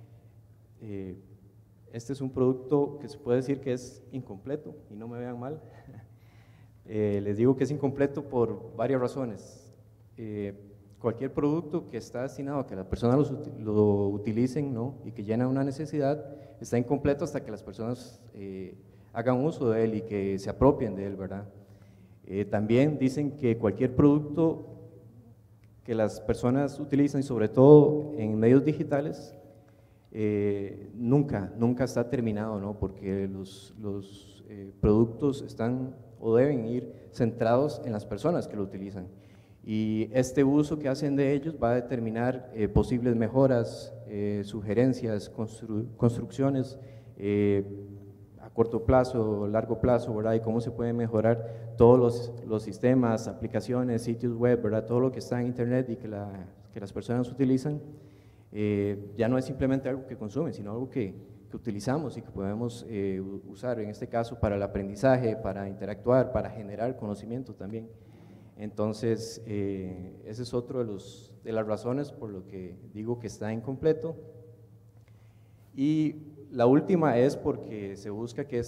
Este es un producto que se puede decir que es incompleto, y no me vean mal. Les digo que es incompleto por varias razones. Cualquier producto que está destinado a que las personas lo utilicen, ¿no? Y que llena una necesidad, está incompleto hasta que las personas hagan uso de él y que se apropien de él, ¿verdad? También dicen que cualquier producto que las personas utilizan, y sobre todo en medios digitales, nunca está terminado, ¿no? Porque los productos están o deben ir centrados en las personas que lo utilizan, y este uso que hacen de ellos va a determinar posibles mejoras, sugerencias, construcciones a corto plazo, largo plazo, ¿verdad? Y cómo se pueden mejorar todos los sistemas, aplicaciones, sitios web, ¿verdad? Todo lo que está en Internet y que las personas utilizan, ya no es simplemente algo que consumen, sino algo que utilizamos y que podemos usar, en este caso, para el aprendizaje, para interactuar, para generar conocimiento también. Entonces, ese es otro de las razones por lo que digo que está incompleto. Y la última es porque se busca que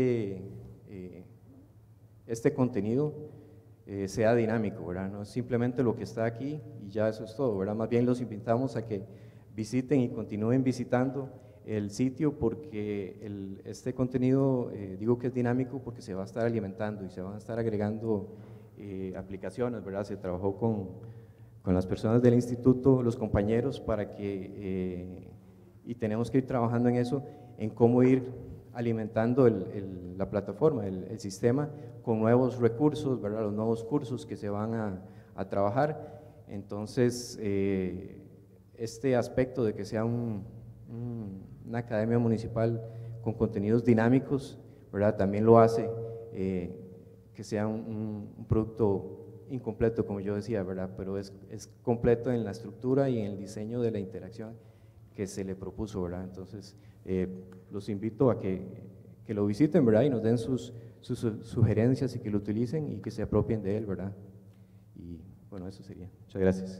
este contenido sea dinámico, ¿verdad? No es simplemente lo que está aquí y ya eso es todo, ¿verdad? Más bien los invitamos a que visiten y continúen visitando el sitio porque este contenido, digo que es dinámico porque se va a estar alimentando y se van a estar agregando aplicaciones, ¿verdad? Se trabajó con las personas del instituto, los compañeros, para que, y tenemos que ir trabajando en eso, en cómo ir alimentando la plataforma, el sistema, con nuevos recursos, ¿verdad? Los nuevos cursos que se van a trabajar. Entonces, este aspecto de que sea una academia municipal con contenidos dinámicos, ¿verdad? También lo hace que sea un producto incompleto, como yo decía, ¿verdad? Pero es completo en la estructura y en el diseño de la interacción que se le propuso, ¿verdad? Entonces, los invito a que lo visiten, ¿verdad? Y nos den sus sugerencias y que lo utilicen y que se apropien de él, ¿verdad? Y bueno, eso sería. Muchas gracias.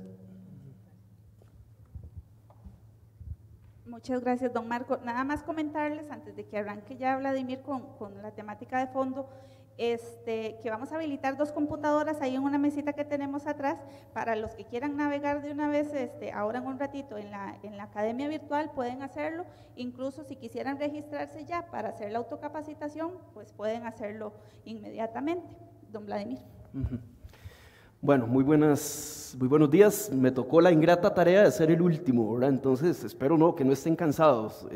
Muchas gracias, don Marco. Nada más comentarles, antes de que arranque ya Vladimir con la temática de fondo, que vamos a habilitar 2 computadoras ahí en una mesita que tenemos atrás para los que quieran navegar de una vez, ahora en un ratito en la academia virtual pueden hacerlo, incluso si quisieran registrarse ya para hacer la autocapacitación, pues pueden hacerlo inmediatamente. Don Vladimir. Bueno, muy buenos días. Me tocó la ingrata tarea de ser el último, ¿verdad? Entonces espero que no estén cansados.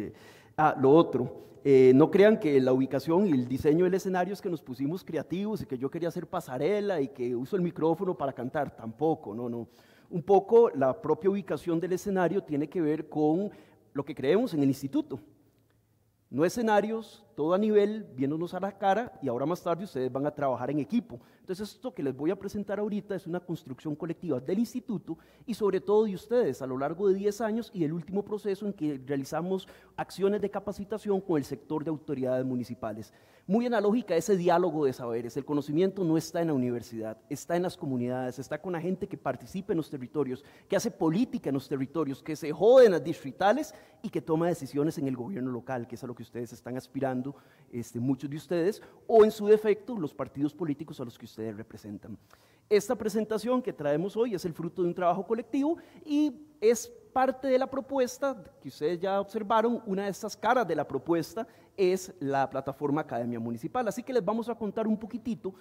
Lo otro. No crean que la ubicación y el diseño del escenario es que nos pusimos creativos y que yo quería hacer pasarela y que uso el micrófono para cantar, tampoco, no. Un poco la propia ubicación del escenario tiene que ver con lo que creemos en el instituto. No escenarios, todo a nivel, viéndonos a la cara, y ahora más tarde ustedes van a trabajar en equipo. Entonces esto que les voy a presentar ahorita es una construcción colectiva del instituto y sobre todo de ustedes a lo largo de 10 años y el último proceso en que realizamos acciones de capacitación con el sector de autoridades municipales. Muy analógica a ese diálogo de saberes. El conocimiento no está en la universidad, está en las comunidades, está con la gente que participa en los territorios, que hace política en los territorios, que se jode en las distritales y que toma decisiones en el gobierno local, que es a lo que ustedes están aspirando, muchos de ustedes, o en su defecto, los partidos políticos a los que ustedes representan. Esta presentación que traemos hoy es el fruto de un trabajo colectivo y es parte de la propuesta que ustedes ya observaron. Una de estas caras de la propuesta es la plataforma Academia Municipal, así que les vamos a contar un poquitito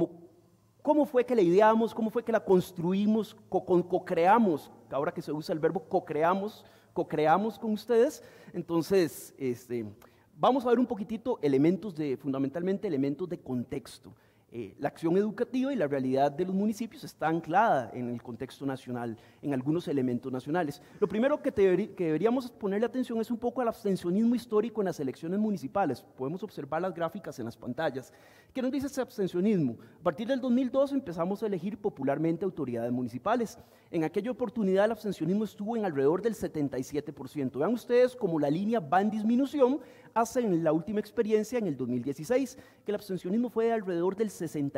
cómo fue que la ideamos, cómo fue que la construimos, co-creamos, ahora que se usa el verbo co-creamos con ustedes. Entonces, vamos a ver un poquitito fundamentalmente elementos de contexto. La acción educativa y la realidad de los municipios está anclada en el contexto nacional, en algunos elementos nacionales. Lo primero que deberíamos ponerle atención es un poco al abstencionismo histórico en las elecciones municipales. Podemos observar las gráficas en las pantallas. ¿Qué nos dice ese abstencionismo? A partir del 2002 empezamos a elegir popularmente autoridades municipales. En aquella oportunidad el abstencionismo estuvo en alrededor del 77%. Vean ustedes cómo la línea va en disminución hasta en la última experiencia en el 2016, que el abstencionismo fue de alrededor del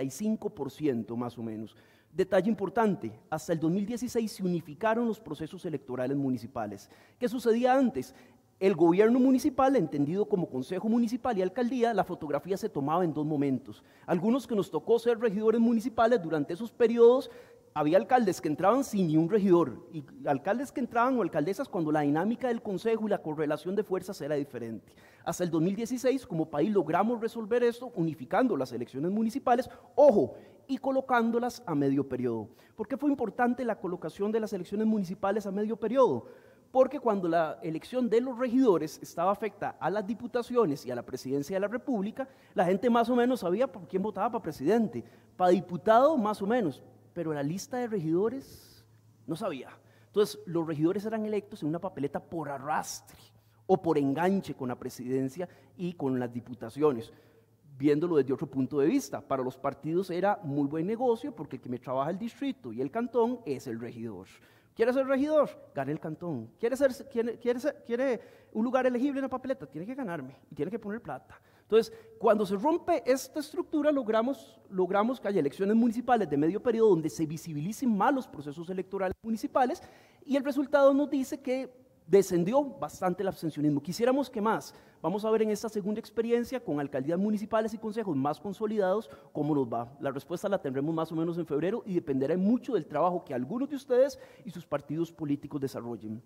65% más o menos. Detalle importante, hasta el 2016 se unificaron los procesos electorales municipales. ¿Qué sucedía antes? El gobierno municipal, entendido como consejo municipal y alcaldía, la fotografía se tomaba en 2 momentos. Algunos que nos tocó ser regidores municipales durante esos periodos, había alcaldes que entraban sin ni un regidor y alcaldes que entraban o alcaldesas cuando la dinámica del consejo y la correlación de fuerzas era diferente. Hasta el 2016, como país, logramos resolver esto unificando las elecciones municipales, ojo, y colocándolas a medio periodo. ¿Por qué fue importante la colocación de las elecciones municipales a medio periodo? Porque cuando la elección de los regidores estaba afecta a las diputaciones y a la presidencia de la República, la gente más o menos sabía por quién votaba para presidente, para diputado más o menos, pero la lista de regidores no sabía. Entonces, los regidores eran electos en una papeleta por arrastre o por enganche con la presidencia y con las diputaciones. Viéndolo desde otro punto de vista, para los partidos era muy buen negocio porque el que me trabaja el distrito y el cantón es el regidor. ¿Quiere ser regidor? Gane el cantón. ¿Quiere un lugar elegible en la papeleta? Tiene que ganarme y tiene que poner plata. Entonces, cuando se rompe esta estructura, logramos que haya elecciones municipales de medio periodo donde se visibilicen más los procesos electorales municipales, y el resultado nos dice que descendió bastante el abstencionismo. Quisiéramos que más. Vamos a ver en esta segunda experiencia con alcaldías municipales y consejos más consolidados cómo nos va. La respuesta la tendremos más o menos en febrero y dependerá mucho del trabajo que algunos de ustedes y sus partidos políticos desarrollen.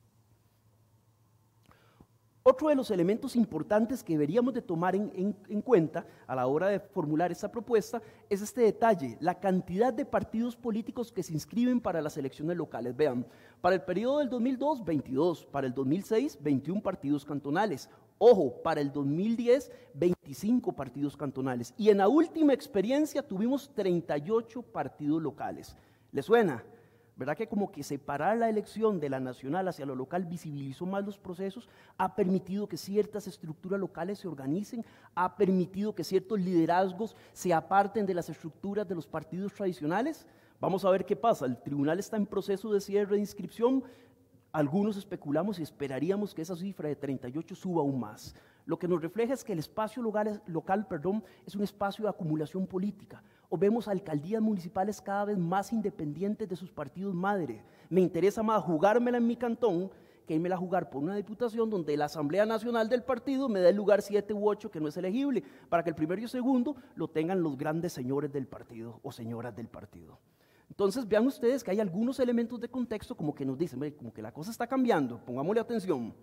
Otro de los elementos importantes que deberíamos de tomar en cuenta a la hora de formular esta propuesta es este detalle, la cantidad de partidos políticos que se inscriben para las elecciones locales. Vean, para el periodo del 2002, 22, para el 2006, 21 partidos cantonales. Ojo, para el 2010, 25 partidos cantonales. Y en la última experiencia tuvimos 38 partidos locales. ¿Les suena? ¿Verdad que como que separar la elección de la nacional hacia lo local visibilizó más los procesos, ha permitido que ciertas estructuras locales se organicen, ha permitido que ciertos liderazgos se aparten de las estructuras de los partidos tradicionales? Vamos a ver qué pasa. El tribunal está en proceso de cierre de inscripción. Algunos especulamos y esperaríamos que esa cifra de 38 suba aún más. Lo que nos refleja es que el espacio local, es un espacio de acumulación política. O vemos alcaldías municipales cada vez más independientes de sus partidos madre. Me interesa más jugármela en mi cantón que irme a jugar por una diputación donde la Asamblea Nacional del partido me dé el lugar 7 u 8 que no es elegible, para que el primero y el segundo lo tengan los grandes señores del partido o señoras del partido. Entonces vean ustedes que hay algunos elementos de contexto como que nos dicen, como que la cosa está cambiando, pongámosle atención.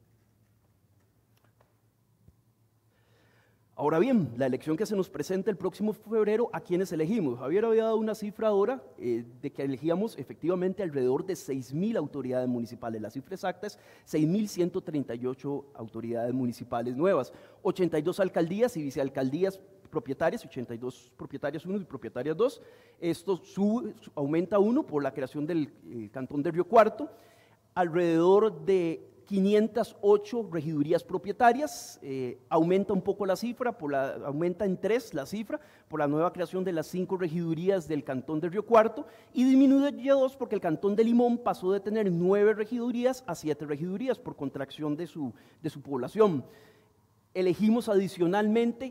Ahora bien, la elección que se nos presenta el próximo febrero, ¿a quiénes elegimos? Javier había dado una cifra ahora de que elegíamos efectivamente alrededor de 6.000 autoridades municipales. La cifra exacta es 6.138 autoridades municipales nuevas, 82 alcaldías y vicealcaldías propietarias, 82 propietarias 1 y propietarias 2. Esto aumenta 1 por la creación del cantón de Río Cuarto, alrededor de 508 regidurías propietarias, aumenta un poco la cifra, aumenta en 3 la cifra por la nueva creación de las 5 regidurías del cantón de Río Cuarto, y disminuye 2 porque el cantón de Limón pasó de tener 9 regidurías a 7 regidurías por contracción de su población. Elegimos adicionalmente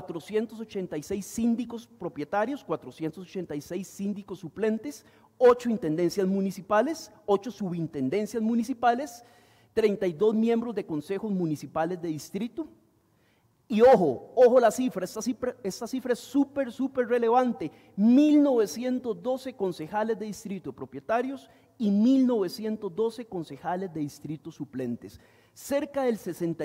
486 síndicos propietarios, 486 síndicos suplentes, 8 intendencias municipales, 8 subintendencias municipales, 32 miembros de consejos municipales de distrito. Y ojo la cifra, esta cifra es súper relevante, 1.912 concejales de distrito propietarios y 1.912 concejales de distrito suplentes. Cerca del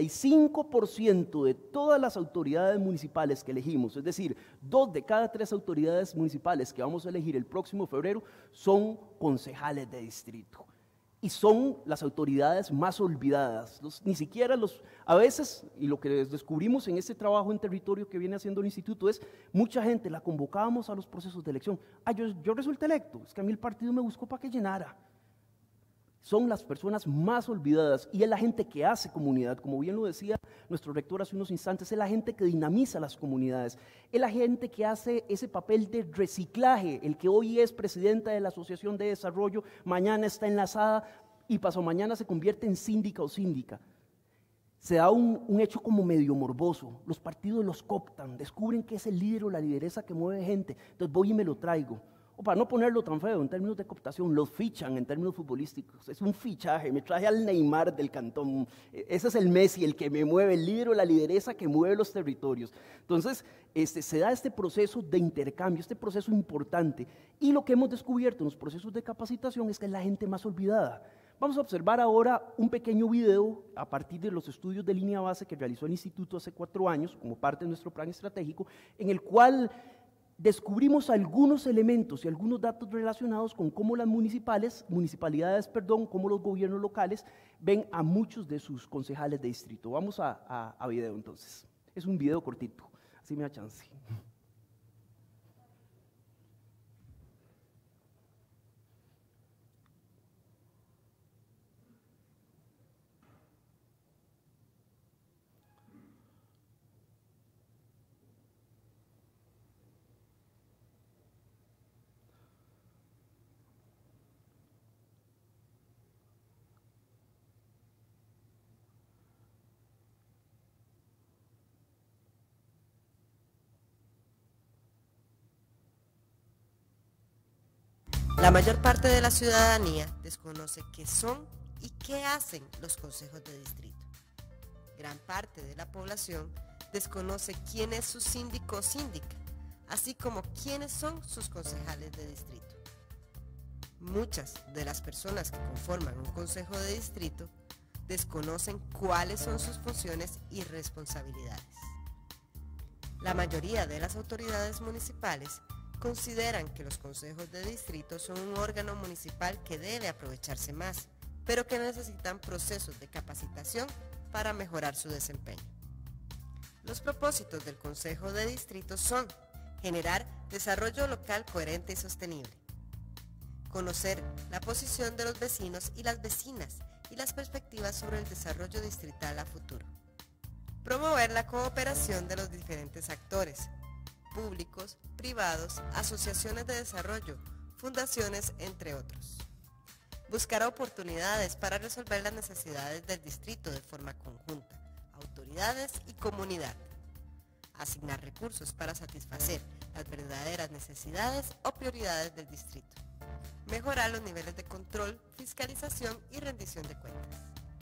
65% de todas las autoridades municipales que elegimos, es decir, 2 de cada 3 autoridades municipales que vamos a elegir el próximo febrero son concejales de distrito. Y son las autoridades más olvidadas, ni siquiera a veces, y lo que descubrimos en este trabajo en territorio que viene haciendo el instituto es, mucha gente la convocábamos a los procesos de elección, yo resulté electo, es que a mí el partido me buscó para que llenara. Son las personas más olvidadas y es la gente que hace comunidad, como bien lo decía nuestro rector hace unos instantes, es la gente que dinamiza las comunidades, es la gente que hace ese papel de reciclaje, el que hoy es presidenta de la Asociación de Desarrollo, mañana está enlazada y pasado mañana se convierte en síndica o síndica. Se da un hecho como medio morboso, los partidos los cooptan, descubren que es el líder o la lideresa que mueve gente, entonces voy y me lo traigo. O para no ponerlo tan feo en términos de cooptación, los fichan en términos futbolísticos, es un fichaje, me traje al Neymar del cantón, ese es el Messi, el que me mueve, el líder o la lideresa que mueve los territorios. Entonces, se da este proceso de intercambio, este proceso importante, y lo que hemos descubierto en los procesos de capacitación es que es la gente más olvidada. Vamos a observar ahora un pequeño video a partir de los estudios de línea base que realizó el instituto hace 4 años, como parte de nuestro plan estratégico, en el cual descubrimos algunos elementos y algunos datos relacionados con cómo las municipalidades, cómo los gobiernos locales ven a muchos de sus concejales de distrito. Vamos a video entonces. Es un video cortito, así me da chance. La mayor parte de la ciudadanía desconoce qué son y qué hacen los consejos de distrito. Gran parte de la población desconoce quién es su síndico o síndica, así como quiénes son sus concejales de distrito. Muchas de las personas que conforman un consejo de distrito desconocen cuáles son sus funciones y responsabilidades. La mayoría de las autoridades municipales consideran que los consejos de distrito son un órgano municipal que debe aprovecharse más, pero que necesitan procesos de capacitación para mejorar su desempeño. Los propósitos del Consejo de Distrito son generar desarrollo local coherente y sostenible, conocer la posición de los vecinos y las vecinas y las perspectivas sobre el desarrollo distrital a futuro, promover la cooperación de los diferentes actores, públicos, privados, asociaciones de desarrollo, fundaciones, entre otros. Buscar oportunidades para resolver las necesidades del distrito de forma conjunta, autoridades y comunidad. Asignar recursos para satisfacer las verdaderas necesidades o prioridades del distrito. Mejorar los niveles de control, fiscalización y rendición de cuentas.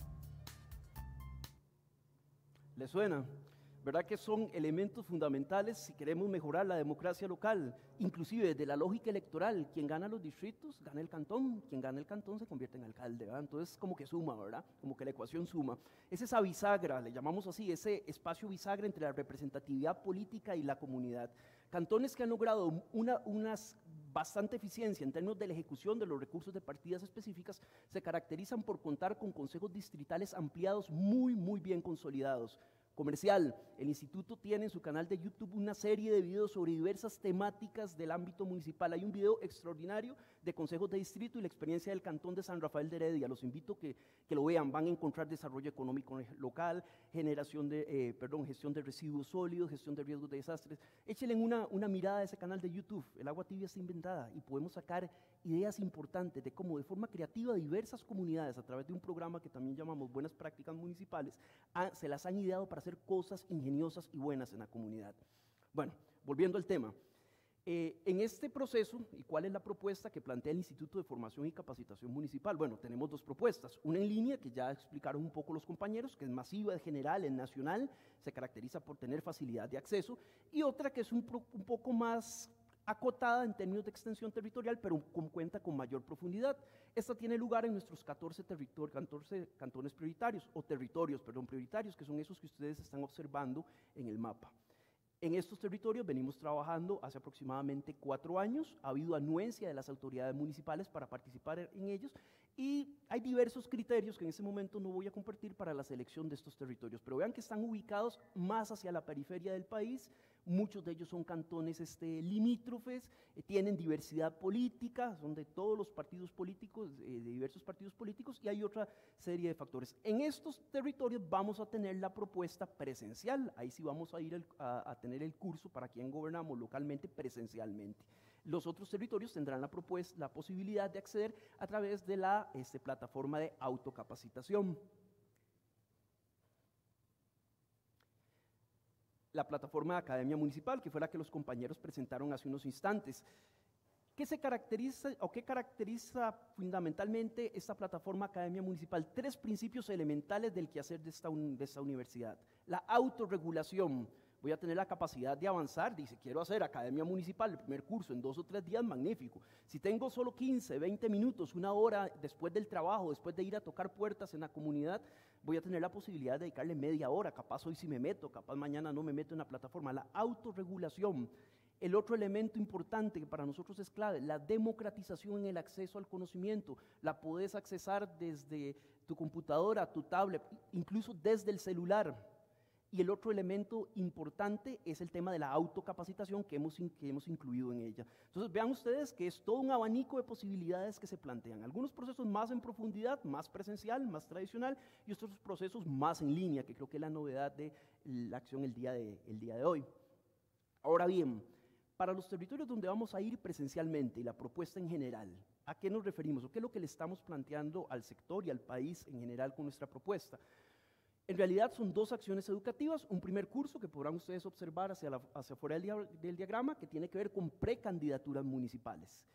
¿Le suena? ¿Verdad que son elementos fundamentales si queremos mejorar la democracia local? Inclusive desde la lógica electoral, quien gana los distritos, gana el cantón, quien gana el cantón se convierte en alcalde, ¿verdad? Entonces como que suma, ¿verdad? Como que la ecuación suma. Es esa bisagra, le llamamos así, ese espacio bisagra entre la representatividad política y la comunidad. Cantones que han logrado una bastante eficiencia en términos de la ejecución de los recursos de partidas específicas se caracterizan por contar con consejos distritales ampliados muy bien consolidados. Comercial, el instituto tiene en su canal de YouTube una serie de videos sobre diversas temáticas del ámbito municipal. Hay un video extraordinario de consejos de distrito y la experiencia del cantón de San Rafael de Heredia. Los invito que lo vean, van a encontrar desarrollo económico local, gestión de residuos sólidos, gestión de riesgos de desastres. Échenle una mirada a ese canal de YouTube. El agua tibia está inventada y podemos sacar ideas importantes de cómo de forma creativa diversas comunidades a través de un programa que también llamamos Buenas Prácticas Municipales se las han ideado para hacer cosas ingeniosas y buenas en la comunidad. Bueno, volviendo al tema. En este proceso, ¿y cuál es la propuesta que plantea el Instituto de Formación y Capacitación Municipal? Bueno, tenemos dos propuestas, una en línea, que ya explicaron un poco los compañeros, que es masiva, es general, es nacional, se caracteriza por tener facilidad de acceso, y otra que es un poco más acotada en términos de extensión territorial, pero cuenta con mayor profundidad. Esta tiene lugar en nuestros 14 cantones prioritarios, o territorios, prioritarios, que son esos que ustedes están observando en el mapa. En estos territorios venimos trabajando hace aproximadamente 4 años, ha habido anuencia de las autoridades municipales para participar en ellos y hay diversos criterios que en este momento no voy a compartir para la selección de estos territorios, pero vean que están ubicados más hacia la periferia del país, muchos de ellos son cantones limítrofes, tienen diversidad política, son de todos los partidos políticos, de diversos partidos políticos, y hay otra serie de factores. En estos territorios vamos a tener la propuesta presencial, ahí sí vamos a ir a tener el curso para quien gobernamos localmente presencialmente. Los otros territorios tendrán la posibilidad de acceder a través de la plataforma de autocapacitación. La plataforma de Academia Municipal, que fue la que los compañeros presentaron hace unos instantes. ¿Qué se caracteriza o qué caracteriza fundamentalmente esta plataforma Academia Municipal? 3 principios elementales del quehacer de esta universidad. La autorregulación. Voy a tener la capacidad de avanzar, dice, quiero hacer Academia Municipal, el primer curso en 2 o 3 días, magnífico. Si tengo solo 15, 20 minutos, 1 hora después del trabajo, después de ir a tocar puertas en la comunidad, voy a tener la posibilidad de dedicarle media hora, capaz hoy sí me meto, capaz mañana no me meto en la plataforma. La autorregulación. El otro elemento importante que para nosotros es clave, la democratización en el acceso al conocimiento. La podés accesar desde tu computadora, tu tablet, incluso desde el celular. Y el otro elemento importante es el tema de la autocapacitación que hemos incluido en ella. Entonces vean ustedes que es todo un abanico de posibilidades que se plantean. Algunos procesos más en profundidad, más presencial, más tradicional, y otros procesos más en línea, que creo que es la novedad de la acción el día de hoy. Ahora bien, para los territorios donde vamos a ir presencialmente y la propuesta en general, ¿a qué nos referimos? ¿O qué es lo que le estamos planteando al sector y al país en general con nuestra propuesta? En realidad son 2 acciones educativas, un primer curso que podrán ustedes observar hacia afuera del diagrama, que tiene que ver con precandidaturas municipales.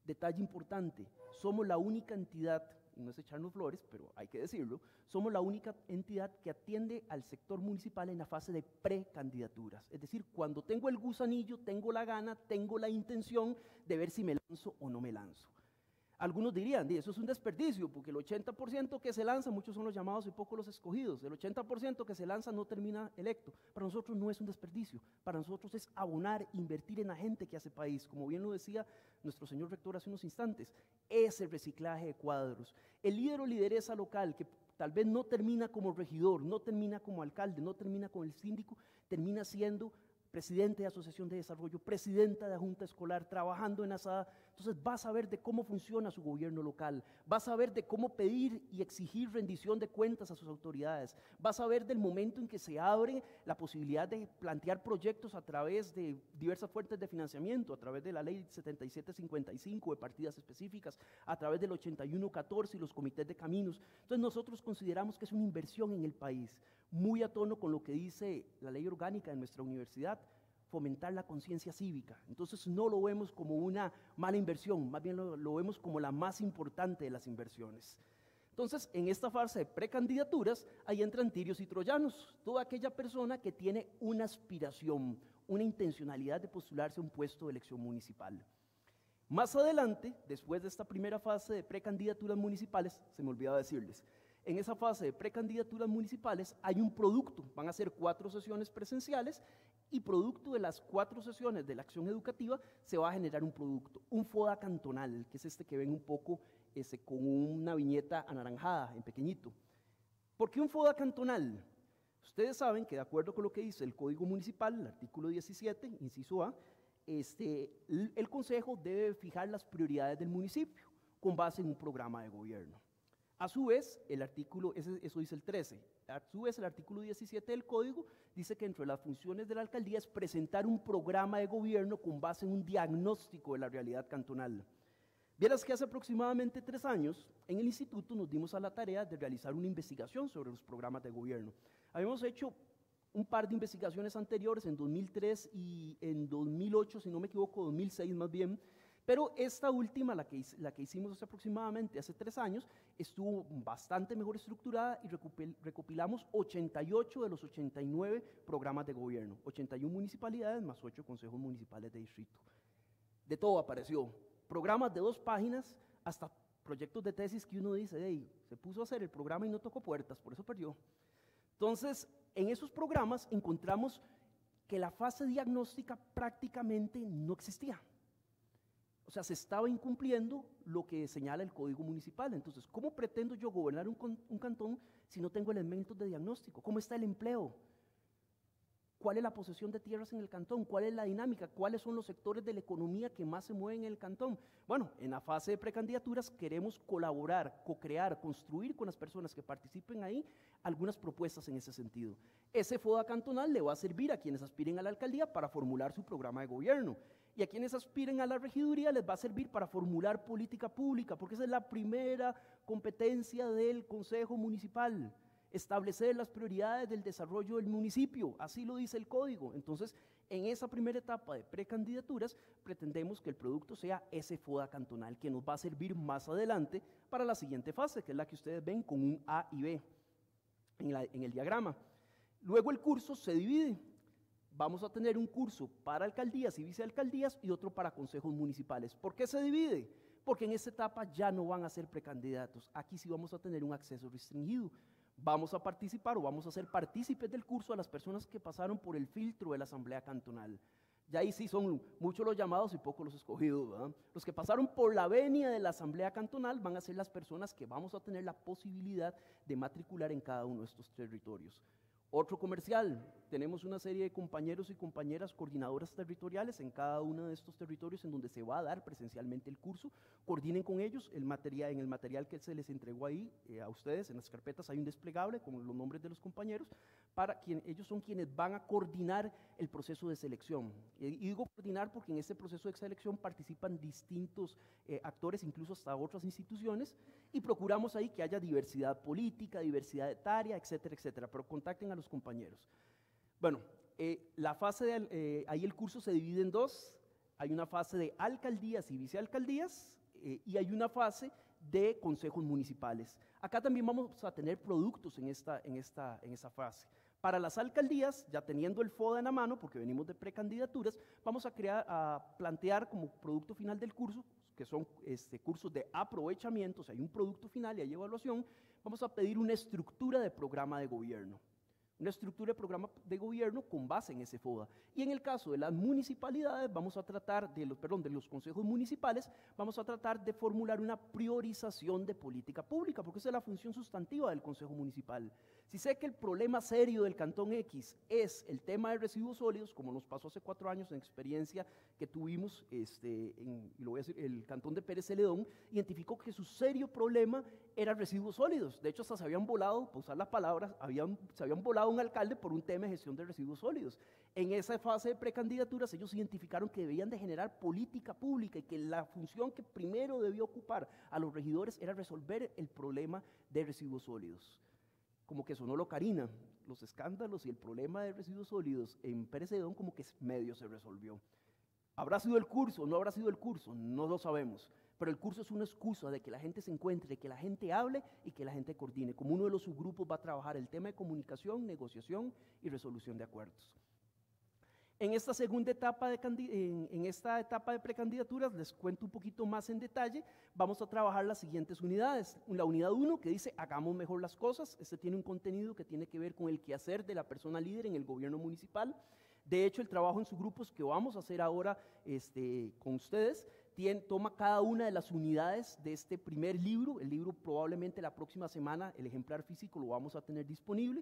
Detalle importante, somos la única entidad, y no es echarnos flores, pero hay que decirlo, somos la única entidad que atiende al sector municipal en la fase de precandidaturas. Es decir, cuando tengo el gusanillo, tengo la gana, tengo la intención de ver si me lanzo o no me lanzo. Algunos dirían, eso es un desperdicio, porque el 80% que se lanza, muchos son los llamados y pocos los escogidos, el 80% que se lanza no termina electo. Para nosotros no es un desperdicio, para nosotros es abonar, invertir en la gente que hace país, como bien lo decía nuestro señor rector hace unos instantes, ese reciclaje de cuadros. El líder o lideresa local que tal vez no termina como regidor, no termina como alcalde, no termina como el síndico, termina siendo presidente de asociación de desarrollo, presidenta de junta escolar, trabajando en ASADA. Entonces va a saber de cómo funciona su gobierno local, va a saber de cómo pedir y exigir rendición de cuentas a sus autoridades, va a saber del momento en que se abre la posibilidad de plantear proyectos a través de diversas fuentes de financiamiento, a través de la ley 7755 de partidas específicas, a través del 8114 y los comités de caminos. Entonces nosotros consideramos que es una inversión en el país, muy a tono con lo que dice la ley orgánica de nuestra universidad, fomentar la conciencia cívica. Entonces no lo vemos como una mala inversión, más bien lo vemos como la más importante de las inversiones. Entonces, en esta fase de precandidaturas, ahí entran tirios y troyanos, toda aquella persona que tiene una aspiración, una intencionalidad de postularse a un puesto de elección municipal. Más adelante, después de esta primera fase de precandidaturas municipales, se me olvidaba decirles, en esa fase de precandidaturas municipales hay un producto, van a ser 4 sesiones presenciales y producto de las 4 sesiones de la acción educativa se va a generar un producto, un FODA cantonal, que es este que ven un poco con una viñeta anaranjada, en pequeñito. ¿Por qué un FODA cantonal? Ustedes saben que de acuerdo con lo que dice el Código Municipal, el artículo 17, inciso A, el Consejo debe fijar las prioridades del municipio con base en un programa de gobierno. A su vez, el artículo, eso dice el 13, a su vez el artículo 17 del Código dice que entre las funciones de la alcaldía es presentar un programa de gobierno con base en un diagnóstico de la realidad cantonal. Vieras que hace aproximadamente 3 años, en el instituto nos dimos a la tarea de realizar una investigación sobre los programas de gobierno. Habíamos hecho un par de investigaciones anteriores, en 2003 y en 2008, si no me equivoco, 2006 más bien, pero esta última, la que hicimos hace aproximadamente hace 3 años, estuvo bastante mejor estructurada y recopilamos 88 de los 89 programas de gobierno, 81 municipalidades más 8 consejos municipales de distrito. De todo apareció, programas de 2 páginas, hasta proyectos de tesis que uno dice, hey, se puso a hacer el programa y no tocó puertas, por eso perdió. Entonces, en esos programas encontramos que la fase diagnóstica prácticamente no existía. O sea, se estaba incumpliendo lo que señala el Código Municipal. Entonces, ¿cómo pretendo yo gobernar un cantón si no tengo elementos de diagnóstico? ¿Cómo está el empleo? ¿Cuál es la posesión de tierras en el cantón? ¿Cuál es la dinámica? ¿Cuáles son los sectores de la economía que más se mueven en el cantón? Bueno, en la fase de precandidaturas queremos colaborar, co-crear, construir con las personas que participen ahí algunas propuestas en ese sentido. Ese FODA cantonal le va a servir a quienes aspiren a la alcaldía para formular su programa de gobierno. Y a quienes aspiren a la regiduría les va a servir para formular política pública, porque esa es la primera competencia del Consejo Municipal. Establecer las prioridades del desarrollo del municipio, así lo dice el código. Entonces, en esa primera etapa de precandidaturas, pretendemos que el producto sea ese FODA cantonal, que nos va a servir más adelante para la siguiente fase, que es la que ustedes ven con un A y B en el diagrama. Luego el curso se divide. Vamos a tener un curso para alcaldías y vicealcaldías y otro para consejos municipales. ¿Por qué se divide? Porque en esta etapa ya no van a ser precandidatos. Aquí sí vamos a tener un acceso restringido. Vamos a participar o vamos a ser partícipes del curso a las personas que pasaron por el filtro de la Asamblea Cantonal. Ya ahí sí son muchos los llamados y pocos los escogidos, ¿verdad? Los que pasaron por la venia de la Asamblea Cantonal van a ser las personas que vamos a tener la posibilidad de matricular en cada uno de estos territorios. Otro comercial, tenemos una serie de compañeros y compañeras coordinadoras territoriales en cada uno de estos territorios en donde se va a dar presencialmente el curso. Coordinen con ellos, en el material que se les entregó ahí a ustedes, en las carpetas hay un desplegable con los nombres de los compañeros, ellos son quienes van a coordinar el proceso de selección. Y digo coordinar porque en este proceso de selección participan distintos actores, incluso hasta otras instituciones, y procuramos ahí que haya diversidad política, diversidad etaria, etcétera, etcétera, pero contacten a los compañeros. Bueno, la fase ahí el curso se divide en 2, hay una fase de alcaldías y vicealcaldías y hay una fase de consejos municipales. Acá también vamos a tener productos en esa fase. Para las alcaldías, ya teniendo el FODA en la mano, porque venimos de precandidaturas, vamos a plantear como producto final del curso, que son cursos de aprovechamiento, o sea, hay un producto final y hay evaluación, vamos a pedir una estructura de programa de gobierno. Una estructura de programa de gobierno con base en ese FODA. Y en el caso de las municipalidades, vamos a tratar, de los consejos municipales, vamos a tratar de formular una priorización de política pública, porque esa es la función sustantiva del consejo municipal. Si sé que el problema serio del Cantón X es el tema de residuos sólidos, como nos pasó hace 4 años en experiencia que tuvimos, y lo voy a decir, el Cantón de Pérez Celedón, identificó que su serio problema era residuos sólidos. De hecho, hasta se habían volado, para usar las palabras, se habían volado un alcalde por un tema de gestión de residuos sólidos. En esa fase de precandidaturas ellos identificaron que debían de generar política pública y que la función que primero debía ocupar a los regidores era resolver el problema de residuos sólidos. Como que sonó locarina, los escándalos y el problema de residuos sólidos en Pérez Celedón como que medio se resolvió. ¿Habrá sido el curso o no habrá sido el curso? No lo sabemos. Pero el curso es una excusa de que la gente se encuentre, de que la gente hable y que la gente coordine. Como uno de los subgrupos va a trabajar el tema de comunicación, negociación y resolución de acuerdos. En esta segunda etapa en esta etapa de precandidaturas, les cuento un poquito más en detalle, vamos a trabajar las siguientes unidades. La unidad 1 que dice hagamos mejor las cosas, tiene un contenido que tiene que ver con el quehacer de la persona líder en el gobierno municipal. De hecho, el trabajo en sus grupos que vamos a hacer ahora con ustedes, toma cada una de las unidades de este primer libro. El libro probablemente la próxima semana, el ejemplar físico lo vamos a tener disponible.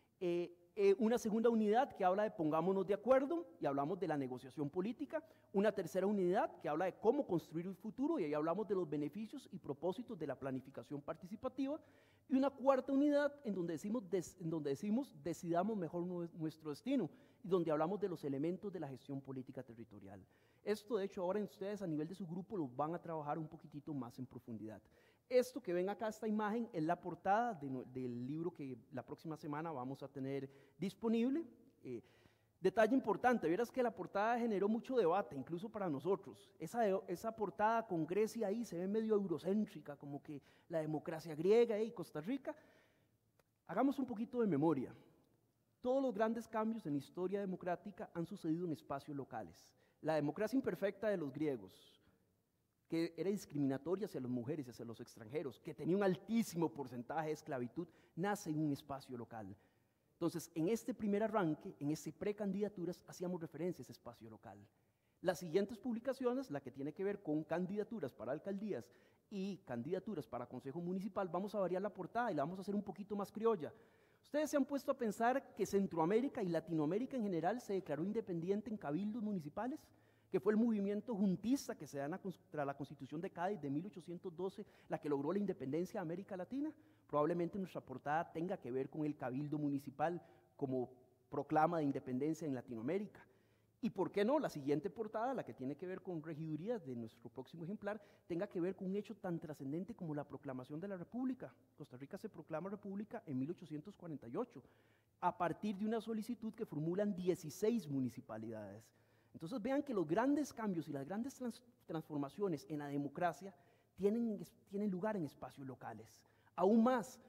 Una segunda unidad que habla de pongámonos de acuerdo y hablamos de la negociación política. Una tercera unidad que habla de cómo construir el futuro y ahí hablamos de los beneficios y propósitos de la planificación participativa. Y una cuarta unidad en donde decimos decidamos mejor nuestro destino y donde hablamos de los elementos de la gestión política territorial. Esto de hecho ahora ustedes a nivel de su grupo lo van a trabajar un poquitito más en profundidad. Esto que ven acá, esta imagen, es la portada del libro que la próxima semana vamos a tener disponible. Detalle importante, vieras que la portada generó mucho debate, incluso para nosotros. Esa portada con Grecia ahí se ve medio eurocéntrica, como que la democracia griega y Costa Rica. Hagamos un poquito de memoria. Todos los grandes cambios en la historia democrática han sucedido en espacios locales. La democracia imperfecta de los griegos, que era discriminatoria hacia las mujeres y hacia los extranjeros, que tenía un altísimo porcentaje de esclavitud, nace en un espacio local. Entonces, en este primer arranque, en este precandidaturas, hacíamos referencia a ese espacio local. Las siguientes publicaciones, la que tiene que ver con candidaturas para alcaldías y candidaturas para consejo municipal, vamos a variar la portada y la vamos a hacer un poquito más criolla. Ustedes se han puesto a pensar que Centroamérica y Latinoamérica en general se declaró independiente en cabildos municipales, que fue el movimiento juntista que se da contra la Constitución de Cádiz de 1812, la que logró la independencia de América Latina. Probablemente nuestra portada tenga que ver con el cabildo municipal como proclama de independencia en Latinoamérica. Y por qué no, la siguiente portada, la que tiene que ver con regidurías de nuestro próximo ejemplar, tenga que ver con un hecho tan trascendente como la proclamación de la República. Costa Rica se proclama República en 1848, a partir de una solicitud que formulan 16 municipalidades. Entonces vean que los grandes cambios y las grandes transformaciones en la democracia tienen lugar en espacios locales. Aún más,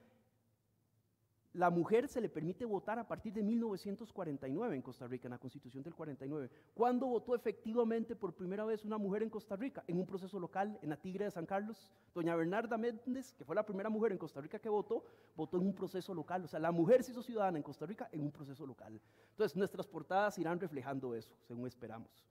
la mujer se le permite votar a partir de 1949 en Costa Rica, en la Constitución del 49. ¿Cuándo votó efectivamente por primera vez una mujer en Costa Rica? En un proceso local, en la Tigre de San Carlos. Doña Bernarda Méndez, que fue la primera mujer en Costa Rica que votó en un proceso local. O sea, la mujer se hizo ciudadana en Costa Rica en un proceso local. Entonces, nuestras portadas irán reflejando eso, según esperamos.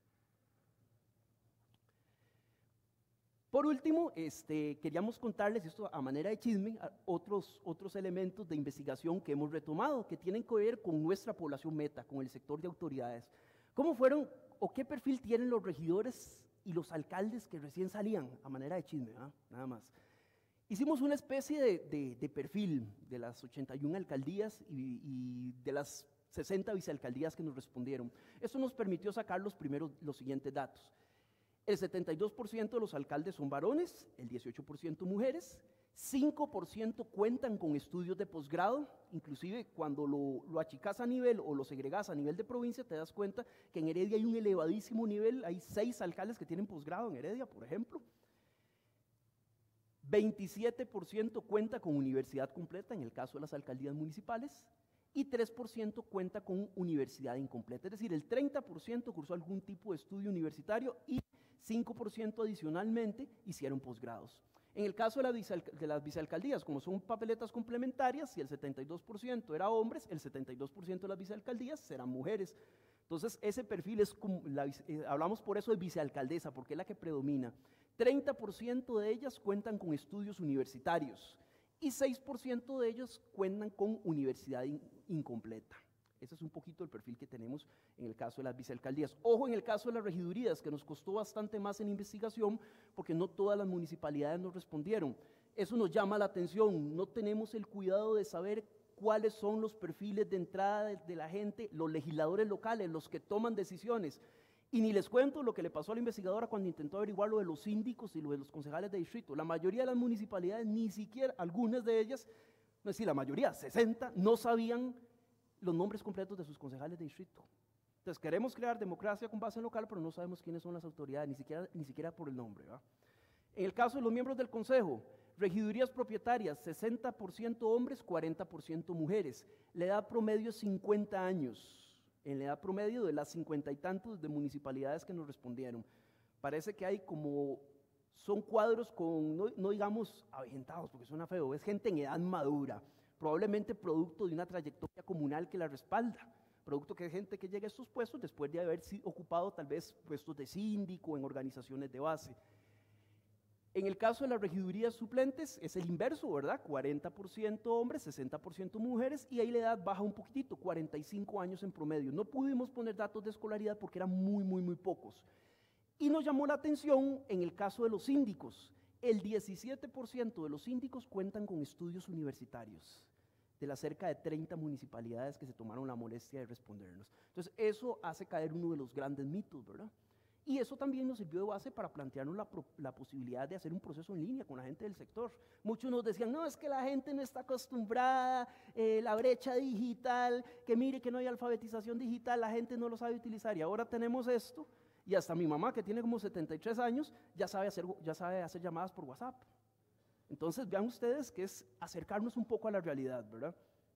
Por último, queríamos contarles, esto a manera de chisme, otros elementos de investigación que hemos retomado, que tienen que ver con nuestra población meta, con el sector de autoridades. ¿Cómo fueron o qué perfil tienen los regidores y los alcaldes que recién salían, a manera de chisme, nada más? Hicimos una especie de perfil de las 81 alcaldías y de las 60 vicealcaldías que nos respondieron. Esto nos permitió sacar los siguientes datos. El 72% de los alcaldes son varones, el 18% mujeres, 5% cuentan con estudios de posgrado, inclusive cuando lo achicas a nivel o lo segregas a nivel de provincia, te das cuenta que en Heredia hay un elevadísimo nivel, hay 6 alcaldes que tienen posgrado en Heredia, por ejemplo. 27% cuenta con universidad completa, en el caso de las alcaldías municipales, y 3% cuenta con universidad incompleta, es decir, el 30% cursó algún tipo de estudio universitario y 5% adicionalmente hicieron posgrados. En el caso de las vicealcaldías, como son papeletas complementarias, si el 72% era hombres, el 72% de las vicealcaldías serán mujeres. Entonces, ese perfil es como, hablamos por eso de vicealcaldesa, porque es la que predomina. 30% de ellas cuentan con estudios universitarios y 6% de ellos cuentan con universidad incompleta. Ese es un poquito el perfil que tenemos en el caso de las vicealcaldías. Ojo en el caso de las regidurías, que nos costó bastante más en investigación porque no todas las municipalidades nos respondieron. Eso nos llama la atención, no tenemos el cuidado de saber cuáles son los perfiles de entrada de la gente, los legisladores locales, los que toman decisiones. Y ni les cuento lo que le pasó a la investigadora cuando intentó averiguar lo de los síndicos y lo de los concejales de distrito. La mayoría de las municipalidades, ni siquiera, algunas de ellas, no es decir, la mayoría, 60, no sabían los nombres completos de sus concejales de distrito. Entonces queremos crear democracia con base local, pero no sabemos quiénes son las autoridades, ni siquiera por el nombre, ¿va? En el caso de los miembros del consejo, regidurías propietarias, 60% hombres, 40% mujeres. La edad promedio es 50 años. En la edad promedio de las 50 y tantos de municipalidades que nos respondieron. Parece que hay como, son cuadros con, no digamos avejentados, porque suena feo, es gente en edad madura, probablemente producto de una trayectoria comunal que la respalda, producto que hay gente que llega a estos puestos después de haber ocupado tal vez puestos de síndico en organizaciones de base. En el caso de las regidurías suplentes es el inverso, ¿verdad? 40% hombres, 60% mujeres, y ahí la edad baja un poquitito, 45 años en promedio. No pudimos poner datos de escolaridad porque eran muy pocos. Y nos llamó la atención en el caso de los síndicos. El 17% de los síndicos cuentan con estudios universitarios, de las cerca de 30 municipalidades que se tomaron la molestia de respondernos. Entonces, eso hace caer uno de los grandes mitos, ¿verdad? Y eso también nos sirvió de base para plantearnos la posibilidad de hacer un proceso en línea con la gente del sector. Muchos nos decían, no, es que la gente no está acostumbrada, la brecha digital, que mire que no hay alfabetización digital, la gente no lo sabe utilizar. Y ahora tenemos esto, y hasta mi mamá, que tiene como 73 años, ya sabe hacer llamadas por WhatsApp. Entonces, vean ustedes que es acercarnos un poco a la realidad, ¿verdad?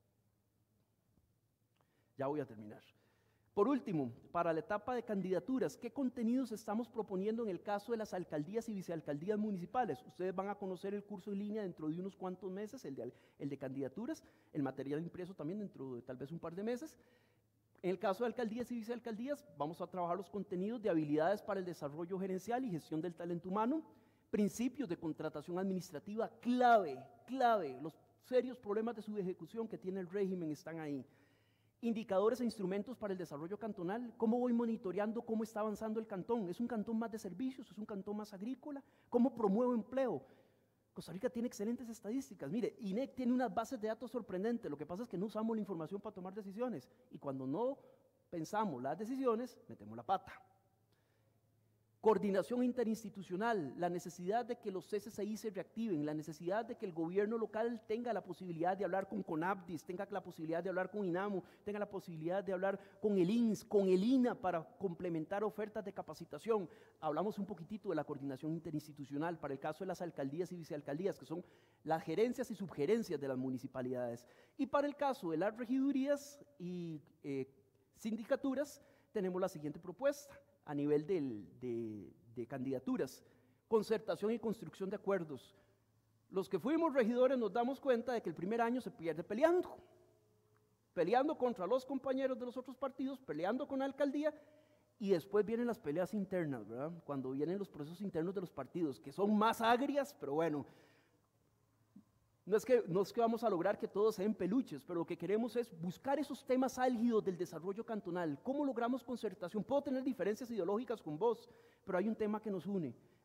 Ya voy a terminar. Por último, para la etapa de candidaturas, ¿qué contenidos estamos proponiendo en el caso de las alcaldías y vicealcaldías municipales? Ustedes van a conocer el curso en línea dentro de unos cuantos meses, el de candidaturas, el material impreso también dentro de tal vez un par de meses. En el caso de alcaldías y vicealcaldías, vamos a trabajar los contenidos de habilidades para el desarrollo gerencial y gestión del talento humano, principios de contratación administrativa clave, los serios problemas de su ejecución que tiene el régimen están ahí. Indicadores e instrumentos para el desarrollo cantonal, cómo voy monitoreando cómo está avanzando el cantón, es un cantón más de servicios, es un cantón más agrícola, cómo promuevo empleo. Costa Rica tiene excelentes estadísticas, mire, INEC tiene unas bases de datos sorprendentes, lo que pasa es que no usamos la información para tomar decisiones y cuando no pensamos las decisiones, metemos la pata. Coordinación interinstitucional, la necesidad de que los CCCI se reactiven, la necesidad de que el gobierno local tenga la posibilidad de hablar con CONAPDIS, tenga la posibilidad de hablar con INAMU, tenga la posibilidad de hablar con el INS, con el INA para complementar ofertas de capacitación. Hablamos un poquitito de la coordinación interinstitucional para el caso de las alcaldías y vicealcaldías, que son las gerencias y subgerencias de las municipalidades. Y para el caso de las regidurías y sindicaturas, tenemos la siguiente propuesta. A nivel de candidaturas, concertación y construcción de acuerdos. Los que fuimos regidores nos damos cuenta de que el primer año se pierde peleando contra los compañeros de los otros partidos, peleando con la alcaldía, y después vienen las peleas internas, ¿verdad? Cuando vienen los procesos internos de los partidos, que son más agrias, pero bueno, no es que vamos a lograr que todos sean peluches, pero lo que queremos es buscar esos temas álgidos del desarrollo cantonal. ¿Cómo logramos concertación? Puedo tener diferencias ideológicas con vos, pero hay un tema que nos une.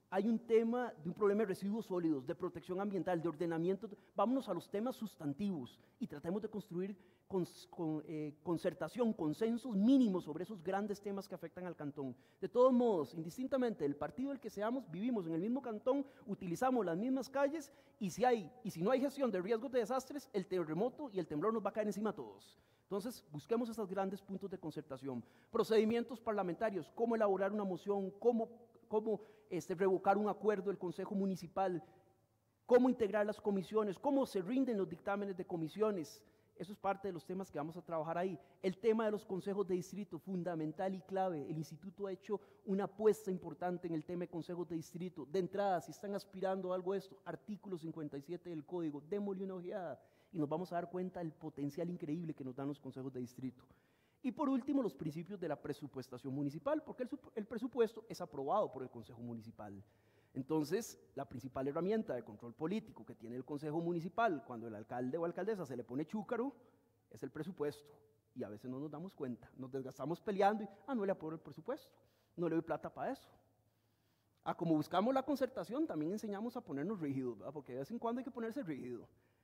hay un tema de un problema de residuos sólidos, de protección ambiental, de ordenamiento. Vámonos a los temas sustantivos y tratemos de construir concertación, consensos mínimos sobre esos grandes temas que afectan al cantón. De todos modos, indistintamente del partido del que seamos, vivimos en el mismo cantón, utilizamos las mismas calles y si no hay gestión de riesgos de desastres, el terremoto y el temblor nos va a caer encima a todos. Entonces, busquemos esos grandes puntos de concertación. Procedimientos parlamentarios, cómo elaborar una moción, cómo revocar un acuerdo del Consejo Municipal, cómo integrar las comisiones, cómo se rinden los dictámenes de comisiones. Eso es parte de los temas que vamos a trabajar ahí. El tema de los consejos de distrito, fundamental y clave. El instituto ha hecho una apuesta importante en el tema de consejos de distrito. De entrada, si están aspirando a algo de esto, artículo 57 del código, démosle una ojeada y nos vamos a dar cuenta del potencial increíble que nos dan los consejos de distrito. Y por último, los principios de la presupuestación municipal, porque el presupuesto es aprobado por el Consejo Municipal. Entonces, la principal herramienta de control político que tiene el Consejo Municipal cuando el alcalde o alcaldesa se le pone chúcaro es el presupuesto. Y a veces no nos damos cuenta, nos desgastamos peleando y, no le apruebo el presupuesto, no le doy plata para eso. Como buscamos la concertación, también enseñamos a ponernos rígidos, ¿verdad? Porque de vez en cuando hay que ponerse rígido.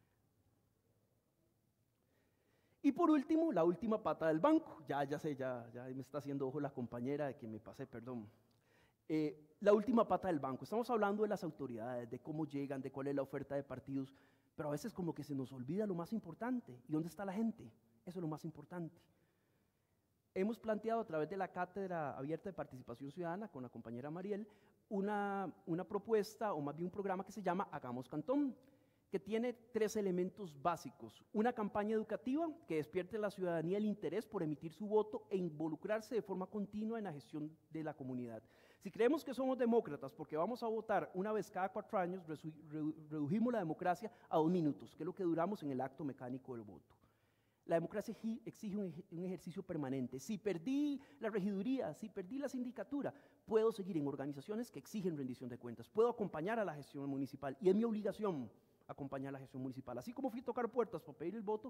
Y por último, la última pata del banco. Ya me está haciendo ojo la compañera de que me pasé, perdón. La última pata del banco. Estamos hablando de las autoridades, de cómo llegan, de cuál es la oferta de partidos, pero a veces como que se nos olvida lo más importante. ¿Y dónde está la gente? Eso es lo más importante. Hemos planteado a través de la Cátedra Abierta de Participación Ciudadana con la compañera Mariel una propuesta, o más bien un programa que se llama Hagamos Cantón, que tiene 3 elementos básicos. Una campaña educativa que despierte a la ciudadanía el interés por emitir su voto e involucrarse de forma continua en la gestión de la comunidad. Si creemos que somos demócratas porque vamos a votar una vez cada 4 años, redujimos la democracia a 2 minutos, que es lo que duramos en el acto mecánico del voto. La democracia exige un ejercicio permanente. Si perdí la regiduría, si perdí la sindicatura, puedo seguir en organizaciones que exigen rendición de cuentas, puedo acompañar a la gestión municipal y es mi obligación acompañar a la gestión municipal. Así como fui a tocar puertas para pedir el voto,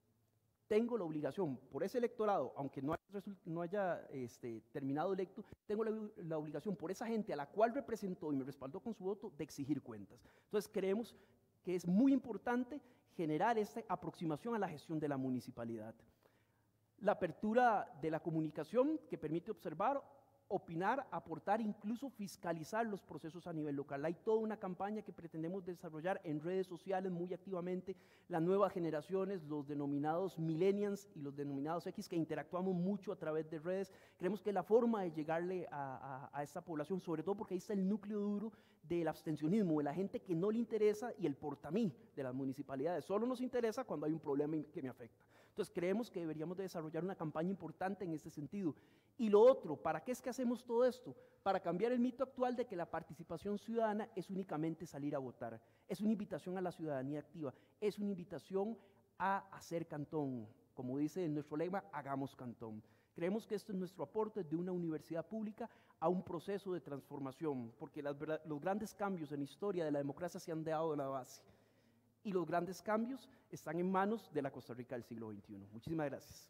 tengo la obligación por ese electorado, aunque no haya terminado electo, tengo la obligación por esa gente a la cual representó y me respaldó con su voto de exigir cuentas. Entonces creemos que es muy importante generar esta aproximación a la gestión de la municipalidad. La apertura de la comunicación que permite observar, opinar, aportar, incluso fiscalizar los procesos a nivel local. Hay toda una campaña que pretendemos desarrollar en redes sociales muy activamente, las nuevas generaciones, los denominados millennials y los denominados X, que interactuamos mucho a través de redes. Creemos que es la forma de llegarle a esta población, sobre todo porque ahí está el núcleo duro del abstencionismo, de la gente que no le interesa y el portamí de las municipalidades. Solo nos interesa cuando hay un problema que me afecta. Entonces creemos que deberíamos de desarrollar una campaña importante en este sentido. Y lo otro, ¿para qué es que hacemos todo esto? Para cambiar el mito actual de que la participación ciudadana es únicamente salir a votar. Es una invitación a la ciudadanía activa, es una invitación a hacer cantón. Como dice en nuestro lema, hagamos cantón. Creemos que esto es nuestro aporte de una universidad pública a un proceso de transformación, porque los grandes cambios en la historia de la democracia se han dado de la base. Y los grandes cambios están en manos de la Costa Rica del siglo XXI. Muchísimas gracias.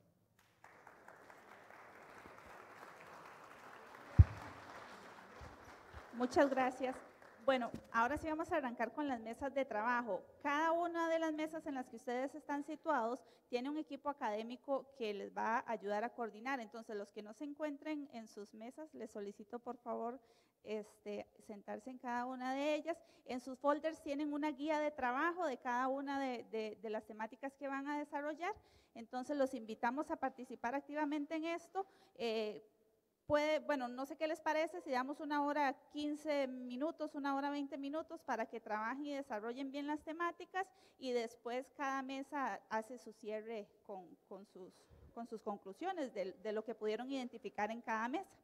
Muchas gracias. Bueno, ahora sí vamos a arrancar con las mesas de trabajo. Cada una de las mesas en las que ustedes están situados tiene un equipo académico que les va a ayudar a coordinar. Entonces, los que no se encuentren en sus mesas, les solicito por favor sentarse en cada una de ellas. En sus folders tienen una guía de trabajo de cada una de las temáticas que van a desarrollar. Entonces, los invitamos a participar activamente en esto. Bueno, no sé qué les parece si damos 1 hora 15 minutos, 1 hora 20 minutos para que trabajen y desarrollen bien las temáticas y después cada mesa hace su cierre con sus conclusiones de lo que pudieron identificar en cada mesa.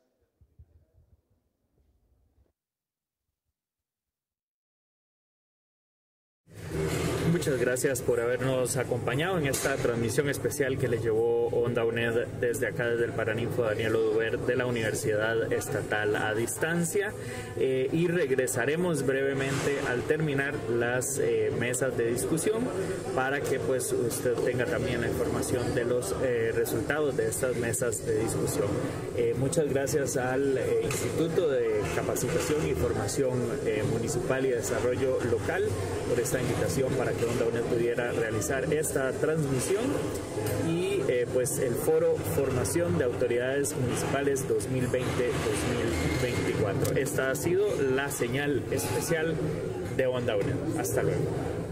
Muchas gracias por habernos acompañado en esta transmisión especial que le llevó Onda UNED desde acá, desde el Paraninfo Daniel Oduber de la Universidad Estatal a distancia, y regresaremos brevemente al terminar las mesas de discusión para que pues usted tenga también la información de los resultados de estas mesas de discusión. Muchas gracias al Instituto de Capacitación y Formación Municipal y Desarrollo Local, por esta invitación para que Onda UNED pudiera realizar esta transmisión, y pues el foro Formación de Autoridades Municipales 2020-2024. Esta ha sido la señal especial de Onda UNED. Hasta luego.